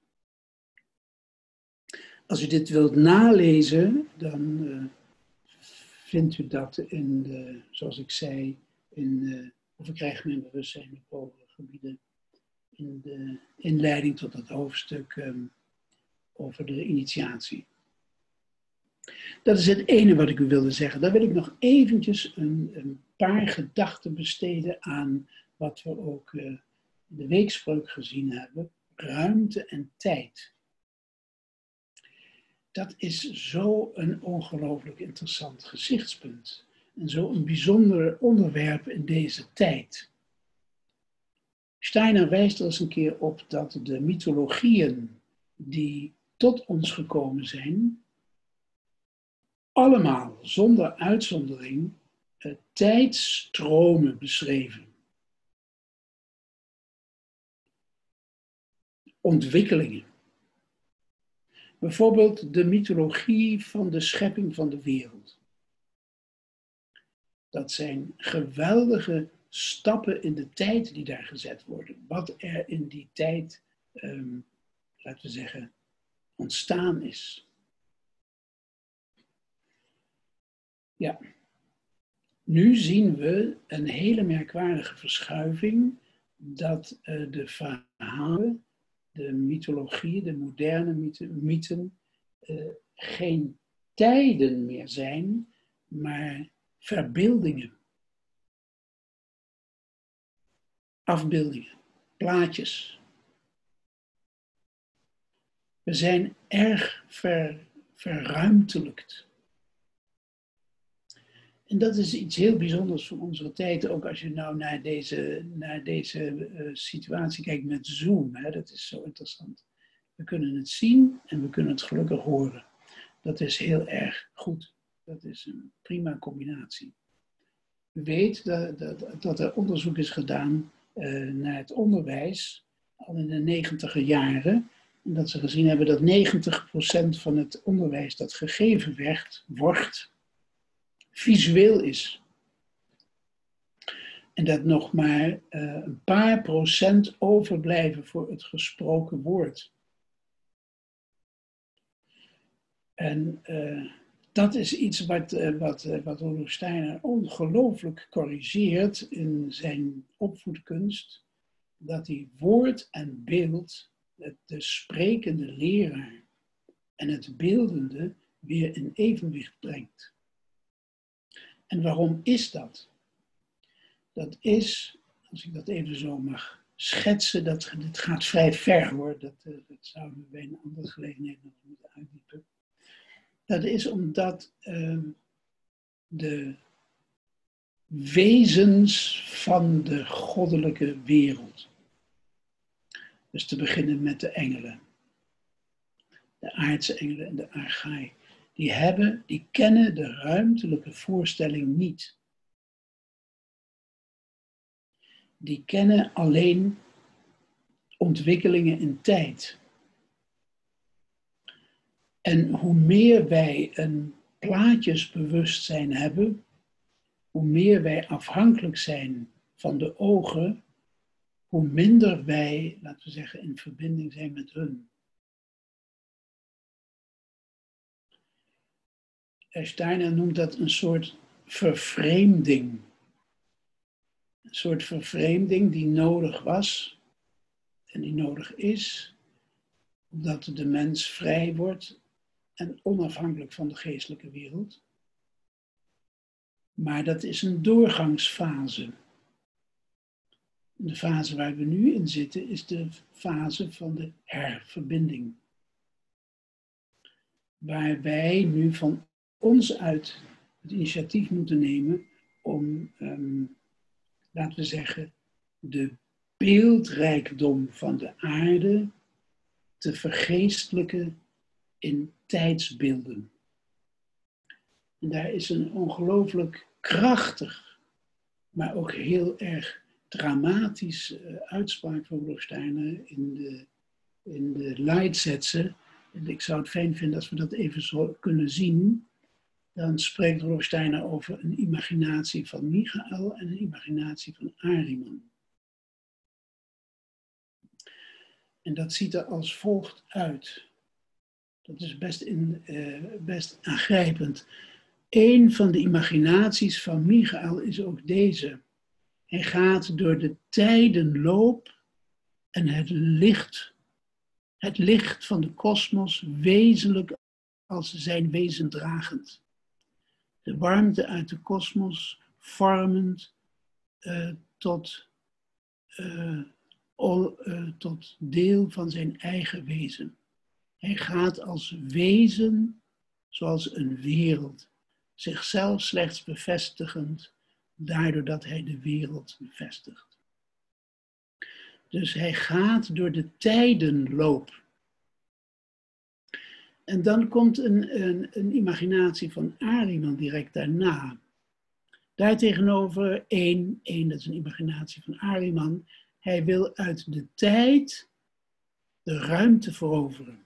Als u dit wilt nalezen, dan uh, vindt u dat in, de, zoals ik zei, in uh, of ik krijg mijn bewustzijn op hogere gebieden, in de inleiding tot het hoofdstuk um, over de initiatie. Dat is het ene wat ik u wilde zeggen. Dan wil ik nog eventjes een, een paar gedachten besteden aan wat we ook uh, in de weekspreuk gezien hebben. Ruimte en tijd. Dat is zo een ongelooflijk interessant gezichtspunt. En zo een bijzonder onderwerp in deze tijd. Steiner wijst er eens een keer op dat de mythologieën die tot ons gekomen zijn, allemaal zonder uitzondering uh, tijdstromen beschreven. Ontwikkelingen. Bijvoorbeeld de mythologie van de schepping van de wereld. Dat zijn geweldige stappen in de tijd die daar gezet worden. Wat er in die tijd, um, laten we zeggen, ontstaan is. Ja, nu zien we een hele merkwaardige verschuiving dat uh, de verhalen, de mythologieën, de moderne mythen, mythen uh, geen tijden meer zijn, maar verbeeldingen. Afbeeldingen, plaatjes. We zijn erg ver, verruimtelijkt. En dat is iets heel bijzonders voor onze tijd, ook als je nou naar deze, naar deze uh, situatie kijkt met Zoom. Hè, dat is zo interessant. We kunnen het zien en we kunnen het gelukkig horen. Dat is heel erg goed. Dat is een prima combinatie. U weet dat, dat, dat er onderzoek is gedaan uh, naar het onderwijs, al in de negentiger jaren. En dat ze gezien hebben dat negentig procent van het onderwijs dat gegeven werd, wordt, visueel is. En dat nog maar uh, een paar procent overblijven voor het gesproken woord. En uh, dat is iets wat, uh, wat, uh, wat Rudolf Steiner ongelooflijk corrigeert in zijn opvoedkunst. Dat hij woord en beeld, de sprekende leraar en het beeldende weer in evenwicht brengt. En waarom is dat? Dat is, als ik dat even zo mag schetsen, dat, dat gaat vrij ver hoor, dat, dat zouden we bij een andere gelegenheid nog moeten uitdiepen. Dat is omdat uh, de wezens van de goddelijke wereld, dus te beginnen met de engelen, de aardse engelen en de archai, die hebben, die kennen de ruimtelijke voorstelling niet. Die kennen alleen ontwikkelingen in tijd. En hoe meer wij een plaatjesbewustzijn hebben, hoe meer wij afhankelijk zijn van de ogen, hoe minder wij, laten we zeggen, in verbinding zijn met hun. Steiner noemt dat een soort vervreemding. Een soort vervreemding die nodig was en die nodig is, omdat de mens vrij wordt en onafhankelijk van de geestelijke wereld. Maar dat is een doorgangsfase. De fase waar we nu in zitten is de fase van de herverbinding. Waar wij nu van ons uit het initiatief moeten nemen om, um, laten we zeggen, de beeldrijkdom van de aarde te vergeestelijken in tijdsbeelden. En daar is een ongelooflijk krachtig, maar ook heel erg dramatisch uh, uitspraak van Rudolf Steiner in de, in de Leitsätze. En ik zou het fijn vinden als we dat even zo kunnen zien. Dan spreekt Rudolf Steiner over een imaginatie van Michael en een imaginatie van Ahriman. En dat ziet er als volgt uit. Dat is best, in, uh, best aangrijpend. Een van de imaginaties van Michael is ook deze. Hij gaat door de tijdenloop en het licht, het licht van de kosmos wezenlijk als zijn wezen dragend. De warmte uit de kosmos vormend uh, tot, uh, all, uh, tot deel van zijn eigen wezen. Hij gaat als wezen, zoals een wereld, zichzelf slechts bevestigend, daardoor dat hij de wereld bevestigt. Dus hij gaat door de tijdenloop. En dan komt een, een, een imaginatie van Ahriman direct daarna. Daartegenover één, één, dat is een imaginatie van Ahriman. Hij wil uit de tijd de ruimte veroveren.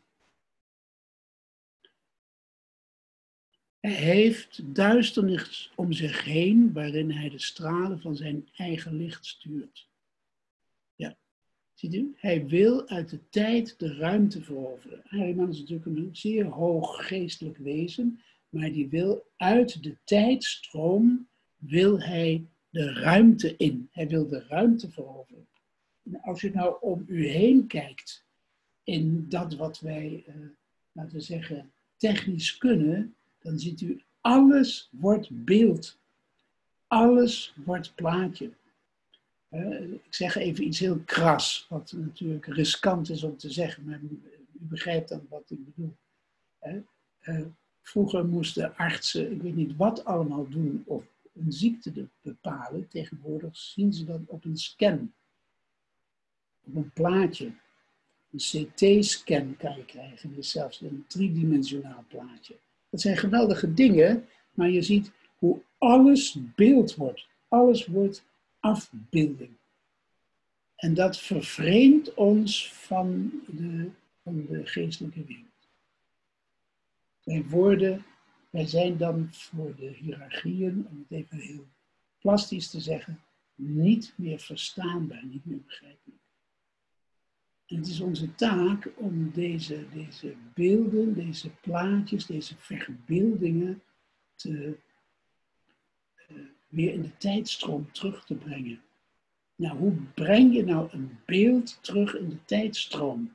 Hij heeft duisternis om zich heen, waarin hij de stralen van zijn eigen licht stuurt. Ja. Ziet u? Hij wil uit de tijd de ruimte veroveren. Ahriman is natuurlijk een zeer hoog geestelijk wezen, maar die wil uit de tijdstroom, wil hij de ruimte in. Hij wil de ruimte veroveren. En als je nou om u heen kijkt, in dat wat wij, uh, laten we zeggen, technisch kunnen, dan ziet u, alles wordt beeld. Alles wordt plaatje. Uh, ik zeg even iets heel kras, wat natuurlijk riskant is om te zeggen, maar u, u begrijpt dan wat ik bedoel. Uh, uh, vroeger moesten artsen, ik weet niet wat allemaal doen, of een ziekte bepalen. Tegenwoordig zien ze dat op een scan, op een plaatje. Een C T-scan kan je krijgen, dus zelfs een driedimensionaal plaatje. Dat zijn geweldige dingen, maar je ziet hoe alles beeld wordt. Alles wordt afbeelding. En dat vervreemdt ons van de, van de geestelijke wereld. Wij worden, wij zijn dan voor de hiërarchieën, om het even heel plastisch te zeggen, niet meer verstaanbaar, niet meer begrijpelijk. En het is onze taak om deze, deze beelden, deze plaatjes, deze verbeeldingen te, uh, weer in de tijdstroom terug te brengen. Nou, hoe breng je nou een beeld terug in de tijdstroom?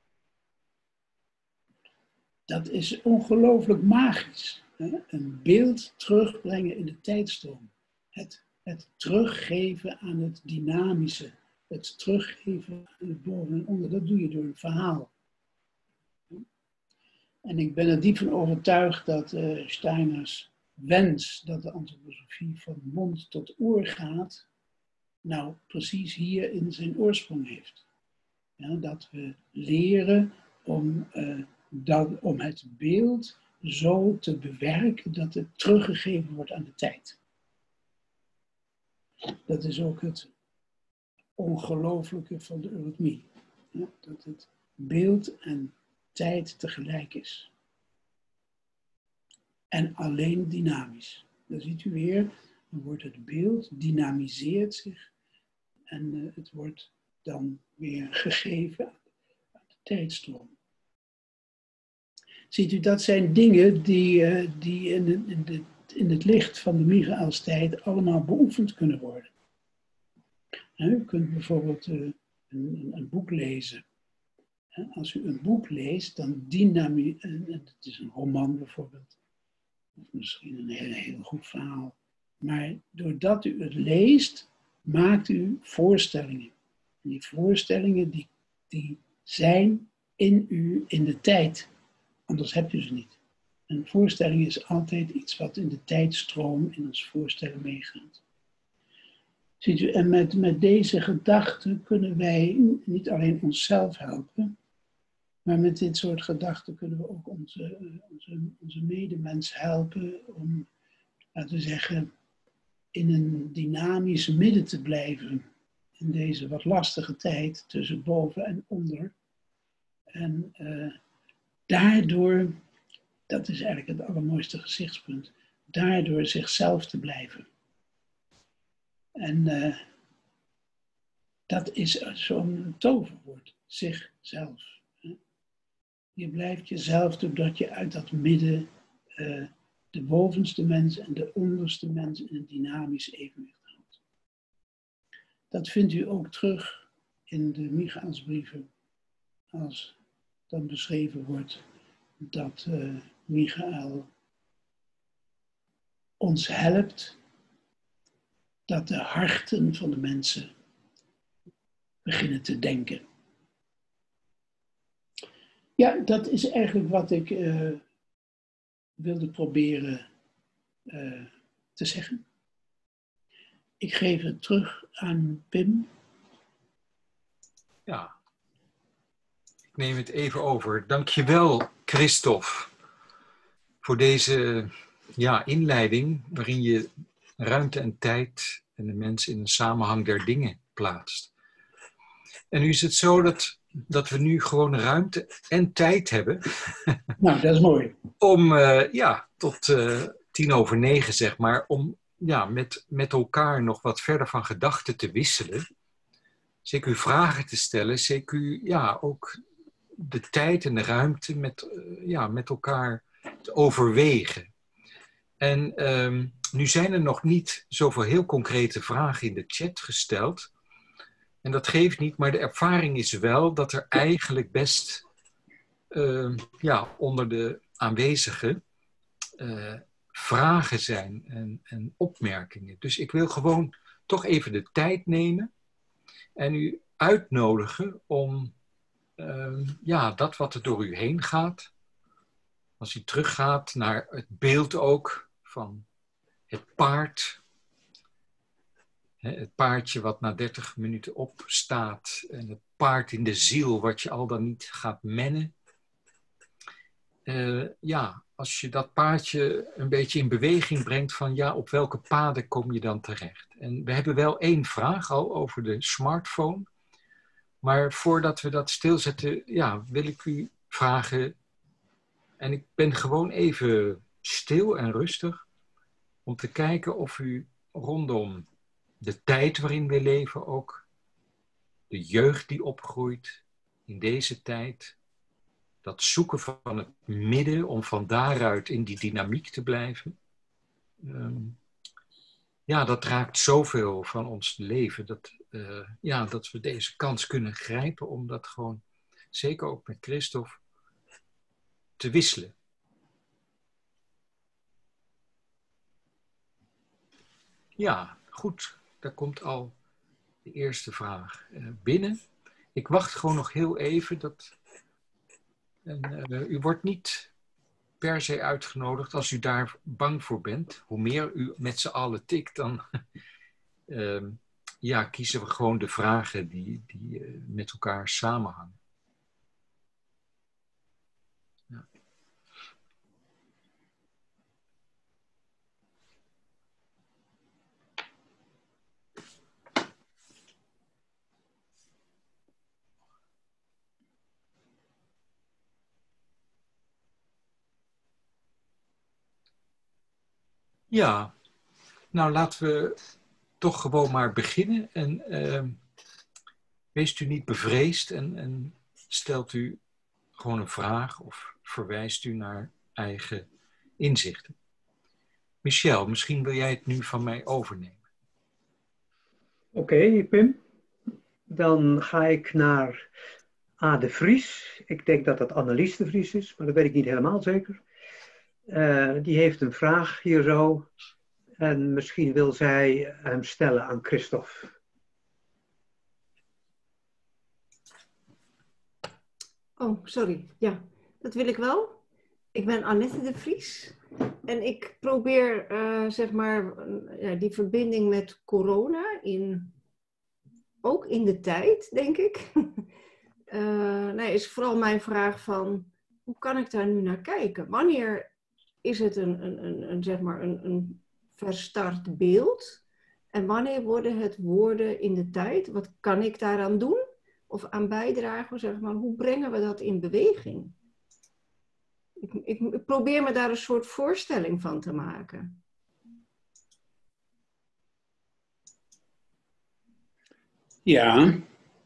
Dat is ongelooflijk magisch. Hè? Een beeld terugbrengen in de tijdstroom. Het, het teruggeven aan het dynamische. Het teruggeven aan het boven en onder. Dat doe je door een verhaal. En ik ben er diep van overtuigd dat uh, Steiners wens dat de antroposofie van mond tot oor gaat, nou precies hier in zijn oorsprong heeft. Ja, dat we leren om, uh, dat, om het beeld zo te bewerken dat het teruggegeven wordt aan de tijd. Dat is ook het ongelooflijke van de eurythmie. Ja, dat het beeld en tijd tegelijk is. En alleen dynamisch. Dan ziet u weer, dan wordt het beeld, dynamiseert zich en uh, het wordt dan weer gegeven aan de tijdstroom. Ziet u, dat zijn dingen die, uh, die in, de, in, de, in het licht van de Michaelstijd allemaal beoefend kunnen worden. En u kunt bijvoorbeeld uh, een, een boek lezen. En als u een boek leest, dan dynamiseert, het is een roman bijvoorbeeld, of misschien een heel, heel goed verhaal. Maar doordat u het leest, maakt u voorstellingen. En die voorstellingen die, die zijn in u in de tijd. Anders hebt u ze niet. Een voorstelling is altijd iets wat in de tijdstroom in ons voorstellen meegaat. Ziet u, en met, met deze gedachten kunnen wij niet alleen onszelf helpen, maar met dit soort gedachten kunnen we ook onze, onze, onze medemens helpen om, laten we zeggen, in een dynamisch midden te blijven in deze wat lastige tijd tussen boven en onder. En uh, daardoor, dat is eigenlijk het allermooiste gezichtspunt, daardoor zichzelf te blijven. En uh, dat is zo'n toverwoord, zichzelf. Hè? Je blijft jezelf doordat je uit dat midden uh, de bovenste mens en de onderste mens in een dynamisch evenwicht houdt. Dat vindt u ook terug in de Michaelsbrieven, als dan beschreven wordt dat uh, Michael ons helpt, dat de harten van de mensen beginnen te denken. Ja, dat is eigenlijk wat ik uh, wilde proberen uh, te zeggen. Ik geef het terug aan Pim. Ja, ik neem het even over. Dankjewel, Christophe, voor deze ja, inleiding waarin je ruimte en tijd en de mens in een samenhang der dingen plaatst. En nu is het zo dat, dat we nu gewoon ruimte en tijd hebben. Nou, dat is mooi. Om, uh, ja, tot uh, tien over negen, zeg maar, om ja, met, met elkaar nog wat verder van gedachten te wisselen. zeker u vragen te stellen, zeker u ja, ook de tijd en de ruimte met, uh, ja, met elkaar te overwegen. En um, nu zijn er nog niet zoveel heel concrete vragen in de chat gesteld. En dat geeft niet, maar de ervaring is wel dat er eigenlijk best uh, ja, onder de aanwezigen uh, vragen zijn en, en opmerkingen. Dus ik wil gewoon toch even de tijd nemen en u uitnodigen om uh, ja, dat wat er door u heen gaat, als u teruggaat naar het beeld ook van het paard, het paardje wat na dertig minuten opstaat en het paard in de ziel wat je al dan niet gaat mennen. Uh, ja, als je dat paardje een beetje in beweging brengt van ja, op welke paden kom je dan terecht? En we hebben wel één vraag al over de smartphone. Maar voordat we dat stilzetten, ja, wil ik u vragen. En ik ben gewoon even stil en rustig om te kijken of u rondom de tijd waarin we leven ook, de jeugd die opgroeit in deze tijd, dat zoeken van het midden om van daaruit in die dynamiek te blijven. Um, ja, dat raakt zoveel van ons leven dat, uh, ja, dat we deze kans kunnen grijpen om dat gewoon, zeker ook met Christophe, te wisselen. Ja, goed. Daar komt al de eerste vraag uh, binnen. Ik wacht gewoon nog heel even. Dat, en, uh, u wordt niet per se uitgenodigd als u daar bang voor bent. Hoe meer u met z'n allen tikt, dan uh, ja, kiezen we gewoon de vragen die, die uh, met elkaar samenhangen. Ja. Ja, nou laten we toch gewoon maar beginnen. En uh, wees u niet bevreesd en, en stelt u gewoon een vraag of verwijst u naar eigen inzichten. Michel, misschien wil jij het nu van mij overnemen. Oké, okay, Pim. Dan ga ik naar A. de Vries. Ik denk dat dat Annelies de Vries is, maar dat weet ik niet helemaal zeker. Uh, die heeft een vraag hier zo. En misschien wil zij hem stellen aan Christophe. Oh, sorry. Ja, dat wil ik wel. Ik ben Annette de Vries. En ik probeer, uh, zeg maar, uh, die verbinding met corona in, ook in de tijd, denk ik. uh, nee, is vooral mijn vraag van, hoe kan ik daar nu naar kijken? Wanneer is het een, een, een, een zeg maar, een, een verstart beeld? En wanneer worden het woorden in de tijd? Wat kan ik daaraan doen? Of aan bijdragen, zeg maar, hoe brengen we dat in beweging? Ik, ik, ik probeer me daar een soort voorstelling van te maken. Ja.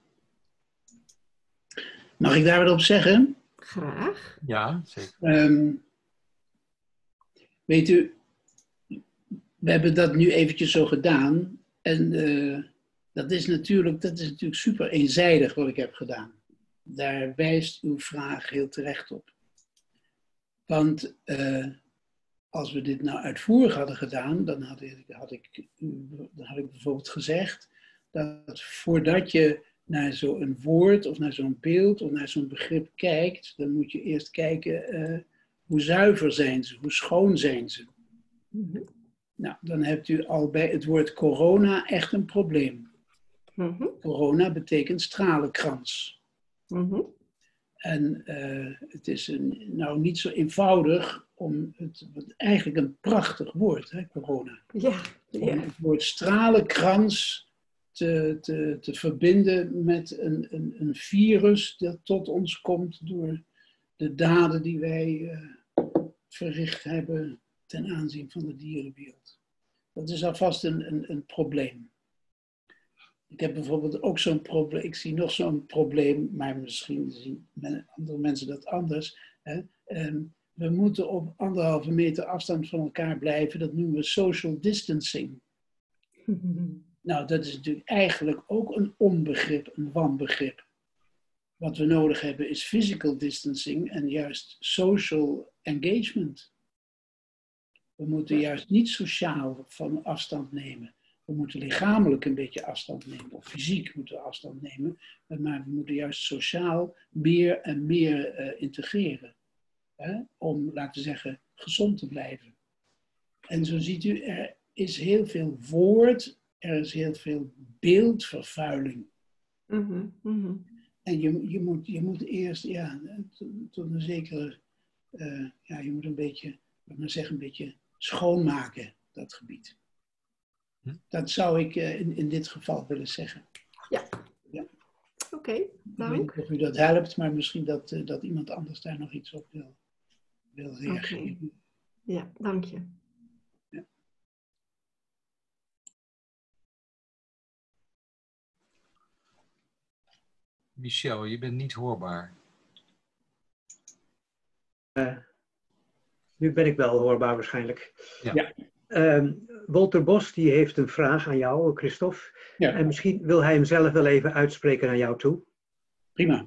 Mag ik daar wat op zeggen? Graag. Ja, zeker. Um, weet u, we hebben dat nu eventjes zo gedaan. En uh, dat is natuurlijk, dat is natuurlijk super eenzijdig wat ik heb gedaan. Daar wijst uw vraag heel terecht op. Want uh, als we dit nou uitvoerig hadden gedaan, dan had ik, had ik, dan had ik bijvoorbeeld gezegd dat voordat je naar zo'n woord of naar zo'n beeld of naar zo'n begrip kijkt, dan moet je eerst kijken uh, hoe zuiver zijn ze, hoe schoon zijn ze. Mm-hmm. Nou, dan hebt u al bij het woord corona echt een probleem. Mm-hmm. Corona betekent stralenkrans. Mm-hmm. En uh, het is een, nou niet zo eenvoudig om het, eigenlijk een prachtig woord, hè, corona. Ja, ja. Om het woord stralenkrans te, te, te verbinden met een, een, een virus dat tot ons komt door de daden die wij uh, verricht hebben ten aanzien van de dierenwereld. Dat is alvast een, een, een probleem. Ik heb bijvoorbeeld ook zo'n probleem, ik zie nog zo'n probleem, maar misschien zien andere mensen dat anders. Hè? We moeten op anderhalve meter afstand van elkaar blijven, dat noemen we social distancing. Nou, dat is natuurlijk eigenlijk ook een onbegrip, een wanbegrip. Wat we nodig hebben is physical distancing en juist social engagement. We moeten juist niet sociaal van afstand nemen. We moeten lichamelijk een beetje afstand nemen, of fysiek moeten we afstand nemen, maar we moeten juist sociaal meer en meer uh, integreren. Hè? Om, laten we zeggen, gezond te blijven. En zo ziet u, er is heel veel woord, er is heel veel beeldvervuiling. Mm-hmm, mm-hmm. En je, je, moet, je moet eerst, ja, tot een zekere, uh, ja, je moet een beetje, wat maar zeggen, een beetje schoonmaken, dat gebied. Dat zou ik uh, in, in dit geval willen zeggen. Ja. Ja. Oké, okay, dank. Ik weet niet of u dat helpt, maar misschien dat, uh, dat iemand anders daar nog iets op wil, wil reageren. Okay. Ja, dank je. Ja. Michel, je bent niet hoorbaar. Uh, nu ben ik wel hoorbaar waarschijnlijk. Ja. Ja. Uh, Walter Bos die heeft een vraag aan jou, Christophe. Ja. En misschien wil hij hem zelf wel even uitspreken naar jou toe. Prima.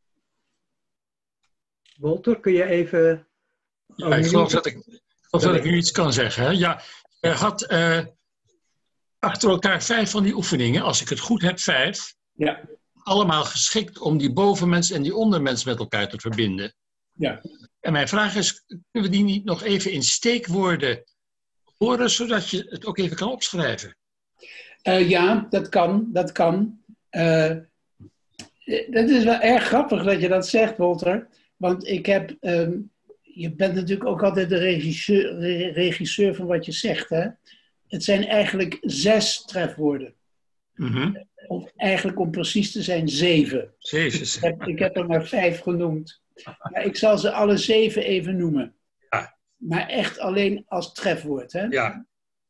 Walter, kun je even... Ja, ik geloof dat ik, geloof dat ik nu iets kan zeggen. Hè? Ja, je had uh, achter elkaar vijf van die oefeningen, als ik het goed heb, vijf. Ja. Allemaal geschikt om die bovenmens en die ondermens met elkaar te verbinden. Ja. En mijn vraag is, kunnen we die niet nog even in steekwoorden horen, zodat je het ook even kan opschrijven? Uh, ja, dat kan, dat kan. Uh, dat is wel erg grappig dat je dat zegt, Walter. Want ik heb, um, je bent natuurlijk ook altijd de regisseur, re, regisseur van wat je zegt, hè? Het zijn eigenlijk zes trefwoorden. Mm-hmm. Of eigenlijk om precies te zijn, zeven. Jezus. Ik heb, ik heb er maar vijf genoemd. Maar ik zal ze alle zeven even noemen. Ja. Maar echt alleen als trefwoord, hè? Ja.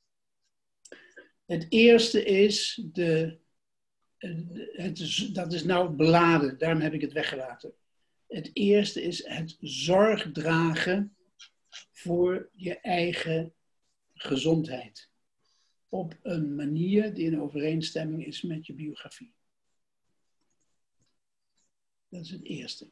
Het eerste is, de, het is, dat is nou beladen, daarom heb ik het weggelaten. Het eerste is het zorg dragen voor je eigen gezondheid. Op een manier die in overeenstemming is met je biografie. Dat is het eerste.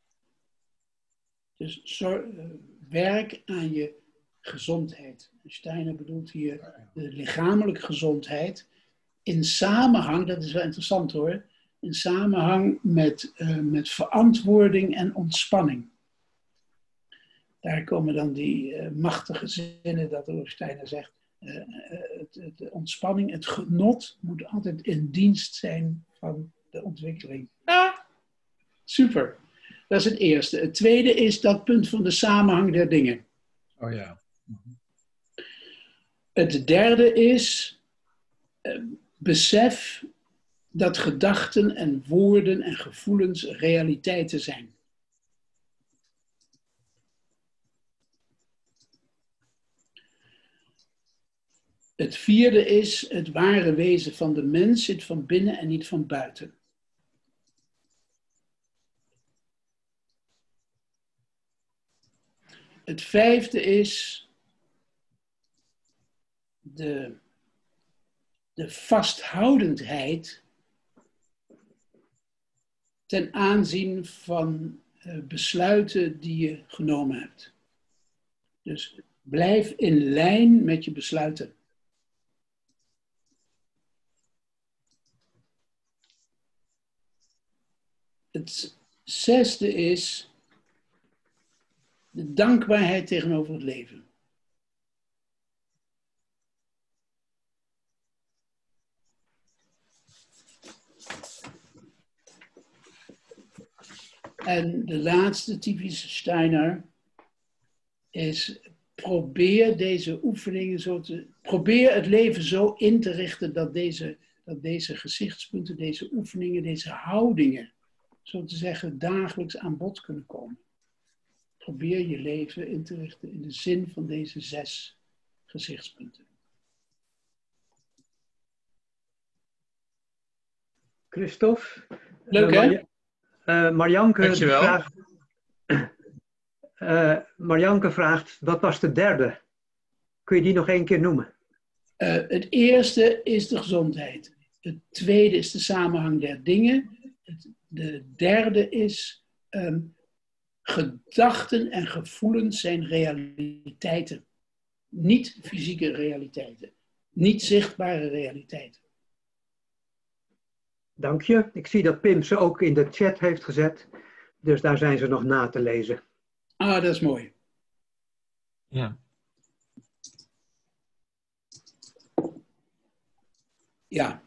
Dus zorg, werk aan je gezondheid. Steiner bedoelt hier de lichamelijke gezondheid. In samenhang, dat is wel interessant hoor, in samenhang met, uh, met verantwoording en ontspanning. Daar komen dan die uh, machtige zinnen dat Rudolf Steiner zegt. Uh, uh, het, het, de ontspanning, het genot moet altijd in dienst zijn van de ontwikkeling. Ah, super. Dat is het eerste. Het tweede is dat punt van de samenhang der dingen. Oh ja. Mm-hmm. Het derde is uh, besef dat gedachten en woorden en gevoelens realiteiten zijn. Het vierde is het ware wezen van de mens zit van binnen en niet van buiten. Het vijfde is de, de vasthoudendheid ten aanzien van uh, besluiten die je genomen hebt. Dus blijf in lijn met je besluiten. Het zesde is de dankbaarheid tegenover het leven. En de laatste, typische Steiner, is probeer deze oefeningen zo te... Probeer het leven zo in te richten dat deze, dat deze gezichtspunten, deze oefeningen, deze houdingen, zo te zeggen, dagelijks aan bod kunnen komen. Probeer je leven in te richten in de zin van deze zes gezichtspunten. Christophe. Leuk, Uh, hè? Marja- uh, Marjanke, Dankjewel. vraagt, uh, Marjanke vraagt, wat was de derde? Kun je die nog één keer noemen? Uh, het eerste is de gezondheid. Het tweede is de samenhang der dingen. Het, de derde is um, gedachten en gevoelens zijn realiteiten. Niet fysieke realiteiten. Niet zichtbare realiteiten. Dank je. Ik zie dat Pim ze ook in de chat heeft gezet. Dus daar zijn ze nog na te lezen. Ah, dat is mooi. Ja. Ja.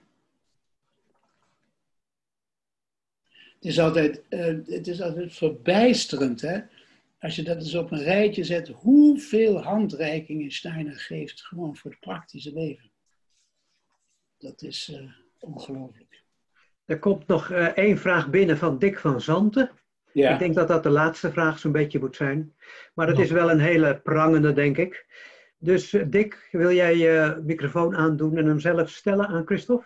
Het is altijd, uh, het is altijd verbijsterend, hè? Als je dat eens op een rijtje zet, hoeveel handreikingen Steiner geeft gewoon voor het praktische leven. Dat is uh, ongelooflijk. Er komt nog uh, één vraag binnen van Dick van Zanten. Ja. Ik denk dat dat de laatste vraag zo'n beetje moet zijn. Maar het Ja. is wel een hele prangende, denk ik. Dus uh, Dick, wil jij je microfoon aandoen en hem zelf stellen aan Christophe?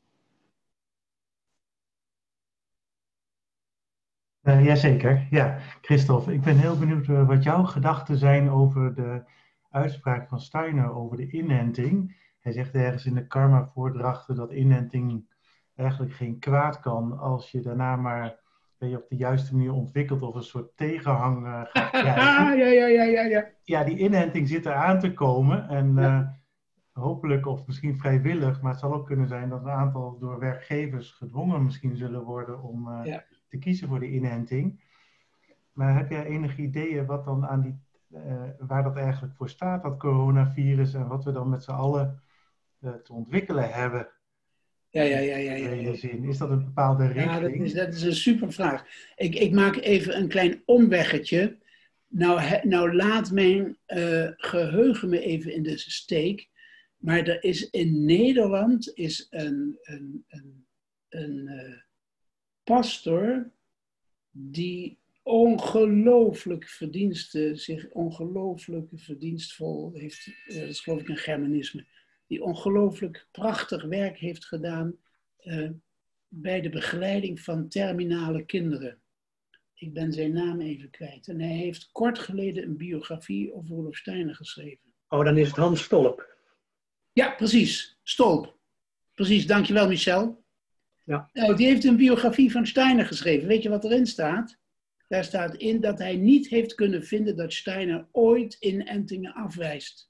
Uh, jazeker, ja. Christophe, ik ben heel benieuwd uh, wat jouw gedachten zijn over de uitspraak van Steiner over de inenting. Hij zegt ergens in de karma-voordrachten dat inenting eigenlijk geen kwaad kan als je daarna maar ben je op de juiste manier ontwikkelt of een soort tegenhang uh, gaat krijgen. ja, ja, ja, ja, ja. Ja, die inenting zit eraan te komen en uh, Ja. hopelijk of misschien vrijwillig, maar het zal ook kunnen zijn dat een aantal door werkgevers gedwongen misschien zullen worden om uh, ja. te kiezen voor die inenting. Maar heb jij enige ideeën wat dan aan die, uh, waar dat eigenlijk voor staat, dat coronavirus, en wat we dan met z'n allen uh, te ontwikkelen hebben? Ja, ja, ja, ja, ja, ja. Zin. Is dat een bepaalde richting? Ja, dat is, dat is een super vraag. Ik, ik maak even een klein omweggetje. Nou, he, nou laat mijn uh, geheugen me even in de steek. Maar er is in Nederland is een, een, een, een uh, pastor die ongelooflijk verdienste, zich ongelooflijk verdienstvol heeft, uh, dat is geloof ik een Germanisme, die ongelooflijk prachtig werk heeft gedaan uh, bij de begeleiding van terminale kinderen. Ik ben zijn naam even kwijt. En hij heeft kort geleden een biografie over Rudolf Steiner geschreven. Oh, dan is het Hans Stolp. Ja, precies. Stolp. Precies, dankjewel Michel. Ja. Nou, die heeft een biografie van Steiner geschreven. Weet je wat erin staat? Daar staat in dat hij niet heeft kunnen vinden dat Steiner ooit inentingen afwijst.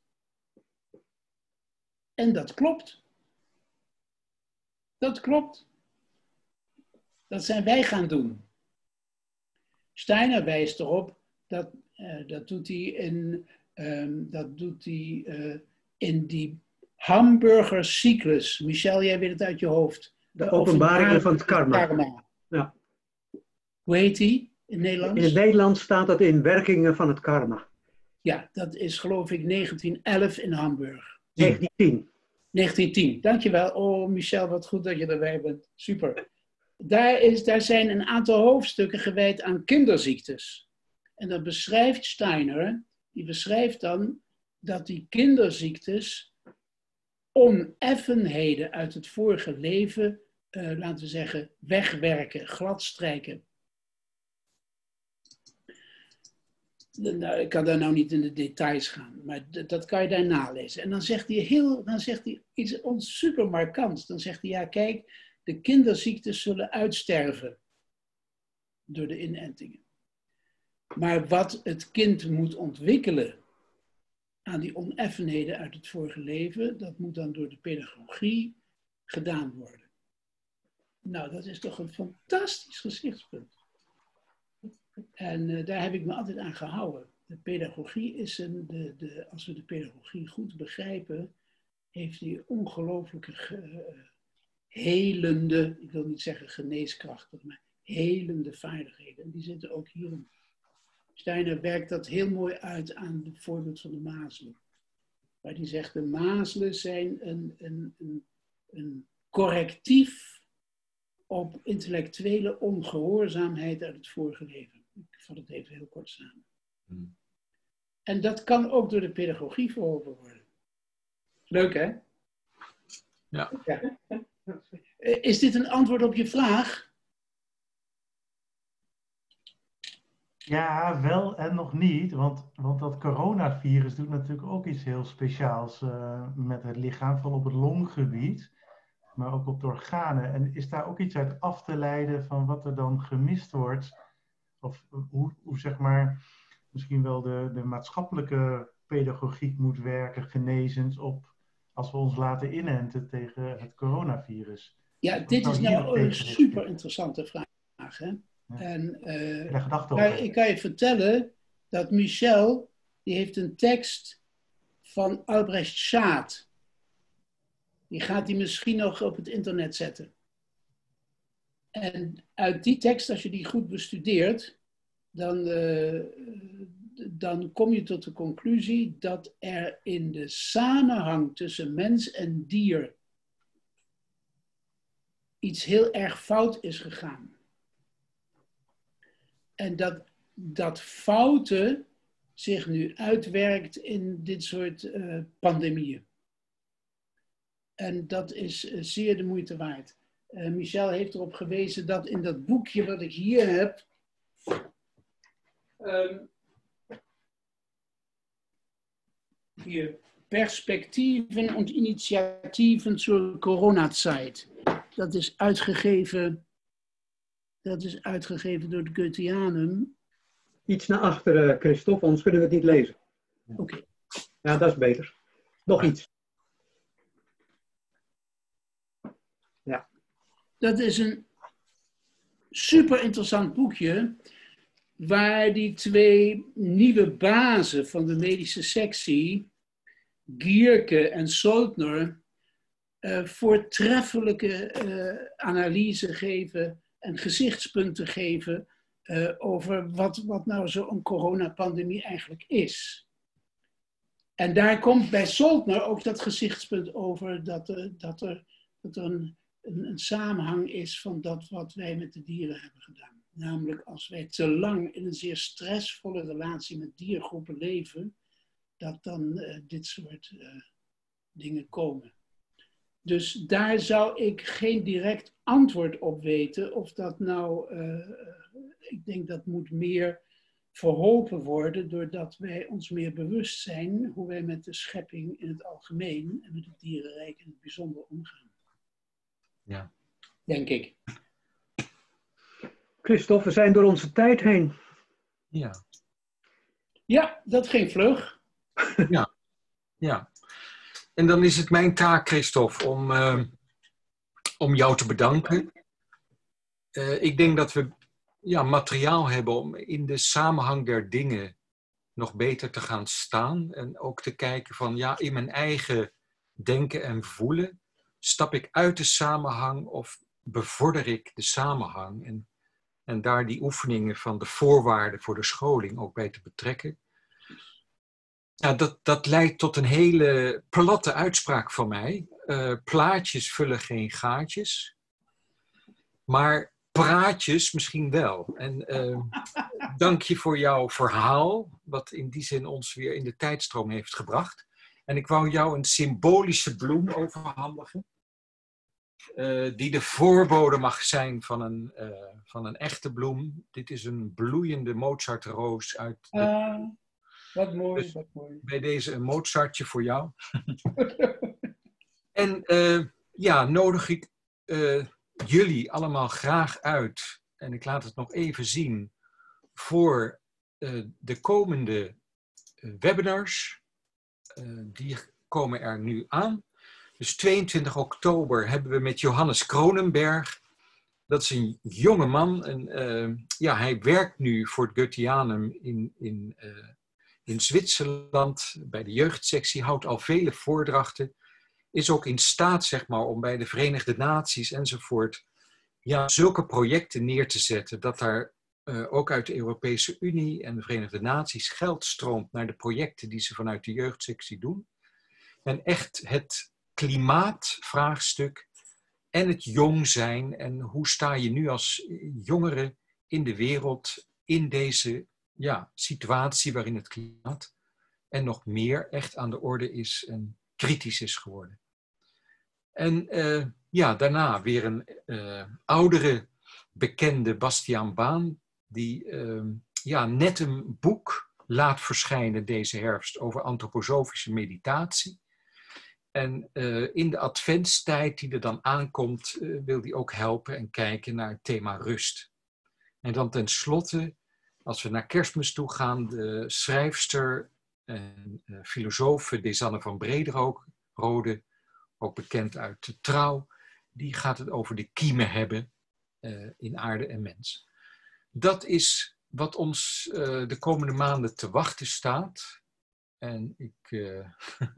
En dat klopt. Dat klopt. Dat zijn wij gaan doen. Steiner wijst erop, dat, uh, dat doet hij in, um, dat doet hij, uh, in die Hamburger cyclus. Michel, jij weet het uit je hoofd. De, de openbaringen van het karma. karma. Ja. Hoe heet die in Nederlands? In het Nederlands staat dat in werkingen van het karma. Ja, dat is geloof ik negentien elf in Hamburg. negentien tien. negentien tien, dankjewel. Oh Michel, wat goed dat je erbij bent. Super. Daar, is, daar zijn een aantal hoofdstukken gewijd aan kinderziektes. En dat beschrijft Steiner, die beschrijft dan dat die kinderziektes oneffenheden uit het vorige leven, uh, laten we zeggen, wegwerken, gladstrijken. Nou, ik kan daar nou niet in de details gaan, maar d- dat kan je daar nalezen. En dan zegt hij, heel, dan zegt hij iets ons super markants. Dan zegt hij, ja kijk, de kinderziektes zullen uitsterven door de inentingen. Maar wat het kind moet ontwikkelen aan die oneffenheden uit het vorige leven, dat moet dan door de pedagogie gedaan worden. Nou, dat is toch een fantastisch gezichtspunt. En uh, daar heb ik me altijd aan gehouden. De pedagogie is een, de, de, als we de pedagogie goed begrijpen, heeft die ongelooflijke uh, helende, ik wil niet zeggen geneeskrachtig, maar helende vaardigheden. En die zitten ook hierin. Steiner werkt dat heel mooi uit aan het voorbeeld van de mazelen. Waar hij zegt, de mazelen zijn een, een, een, een correctief op intellectuele ongehoorzaamheid uit het vorige leven. Ik vat het even heel kort samen. Hmm. En dat kan ook door de pedagogie verholpen worden. Leuk, hè? Ja. Ja. Is dit een antwoord op je vraag? Ja, wel en nog niet, want, want dat coronavirus doet natuurlijk ook iets heel speciaals uh, met het lichaam, vooral op het longgebied, maar ook op de organen. En is daar ook iets uit af te leiden van wat er dan gemist wordt? Of hoe, hoe zeg maar, misschien wel de, de maatschappelijke pedagogiek moet werken, genezend, op, als we ons laten inenten tegen het coronavirus? Ja, dit is nou een super interessante vraag. Hè? Ja. En, uh, maar ik kan je vertellen dat Michel, die heeft een tekst van Albrecht Schaat. Die gaat hij misschien nog op het internet zetten. En uit die tekst, als je die goed bestudeert, dan, uh, dan kom je tot de conclusie dat er in de samenhang tussen mens en dier iets heel erg fout is gegaan. En dat dat foute zich nu uitwerkt in dit soort uh, pandemieën. En dat is uh, zeer de moeite waard. Uh, Michel heeft erop gewezen dat in dat boekje wat ik hier heb, um, hier, Perspectieven en Initiatieven zur Corona-Zeit. Dat is uitgegeven, dat is uitgegeven door het Goetheanum. Iets naar achteren, Christophe, anders kunnen we het niet lezen. Oké. Okay. Ja, dat is beter. Nog iets. Ja. Dat is een super interessant boekje, waar die twee nieuwe bazen van de medische sectie, Gierke en Soldner, uh, voortreffelijke uh, analyse geven en gezichtspunten geven uh, over wat, wat nou zo'n coronapandemie eigenlijk is. En daar komt bij Soldner ook dat gezichtspunt over dat er, dat er, dat er een, een, een samenhang is van dat wat wij met de dieren hebben gedaan. Namelijk als wij te lang in een zeer stressvolle relatie met diergroepen leven, dat dan uh, dit soort uh, dingen komen. Dus daar zou ik geen direct antwoord op weten of dat nou, uh, ik denk dat moet meer verholpen worden doordat wij ons meer bewust zijn hoe wij met de schepping in het algemeen en met het dierenrijk in het bijzonder omgaan. Ja. Denk ik. Christophe, we zijn door onze tijd heen. Ja. Ja, dat ging vlug. Ja, ja. En dan is het mijn taak, Christophe, om, uh, om jou te bedanken. Uh, ik denk dat we ja, materiaal hebben om in de samenhang der dingen nog beter te gaan staan. En ook te kijken van, ja, in mijn eigen denken en voelen, stap ik uit de samenhang of bevorder ik de samenhang? En, en daar die oefeningen van de voorwaarden voor de scholing ook bij te betrekken. Ja, dat, dat leidt tot een hele platte uitspraak van mij. Uh, plaatjes vullen geen gaatjes. Maar praatjes misschien wel. En uh, dank je voor jouw verhaal, wat in die zin ons weer in de tijdstroom heeft gebracht. En ik wou jou een symbolische bloem overhandigen. Uh, die de voorbode mag zijn van een, uh, van een echte bloem. Dit is een bloeiende Mozartroos uit de... Uh, wat mooi, dus wat mooi. Bij deze een Mozartje voor jou. En uh, ja, nodig ik uh, jullie allemaal graag uit. En ik laat het nog even zien voor uh, de komende uh, webinars. Uh, die komen er nu aan. Dus tweeëntwintig oktober hebben we met Johannes Kronenberg. Dat is een jonge man. En, uh, ja, hij werkt nu voor het Goetheanum in, in, uh, in Zwitserland bij de jeugdsectie. Houdt al vele voordrachten. Is ook in staat, zeg maar, om bij de Verenigde Naties enzovoort ja, zulke projecten neer te zetten. Dat daar uh, ook uit de Europese Unie en de Verenigde Naties geld stroomt naar de projecten die ze vanuit de jeugdsectie doen. En echt het klimaatvraagstuk en het jong zijn en hoe sta je nu als jongere in de wereld in deze ja, situatie waarin het klimaat en nog meer echt aan de orde is en kritisch is geworden. En uh, ja, daarna weer een uh, oudere bekende, Bastiaan Baan, die uh, ja, net een boek laat verschijnen deze herfst over antroposofische meditatie. En uh, in de adventstijd die er dan aankomt, uh, wil hij ook helpen en kijken naar het thema rust. En dan tenslotte, als we naar Kerstmis toe gaan, de schrijfster en uh, filosoof Desanne van Brederode, ook bekend uit de Trouw, die gaat het over de kiemen hebben uh, in aarde en mens. Dat is wat ons uh, de komende maanden te wachten staat. En ik uh,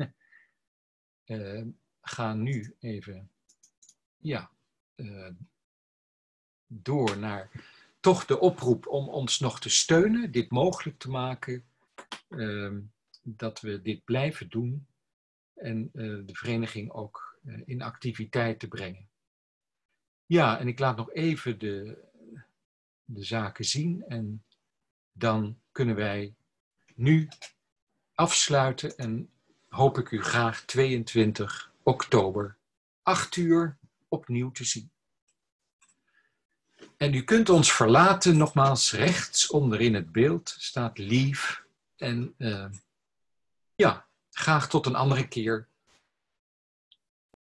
uh, ga nu even ja, uh, door naar toch de oproep om ons nog te steunen, dit mogelijk te maken, uh, dat we dit blijven doen en uh, de vereniging ook uh, in activiteit te brengen. Ja, en ik laat nog even de, de zaken zien en dan kunnen wij nu afsluiten en hoop ik u graag tweeëntwintig oktober, acht uur, opnieuw te zien. En u kunt ons verlaten, nogmaals rechts onderin het beeld staat leave. En uh, ja, graag tot een andere keer.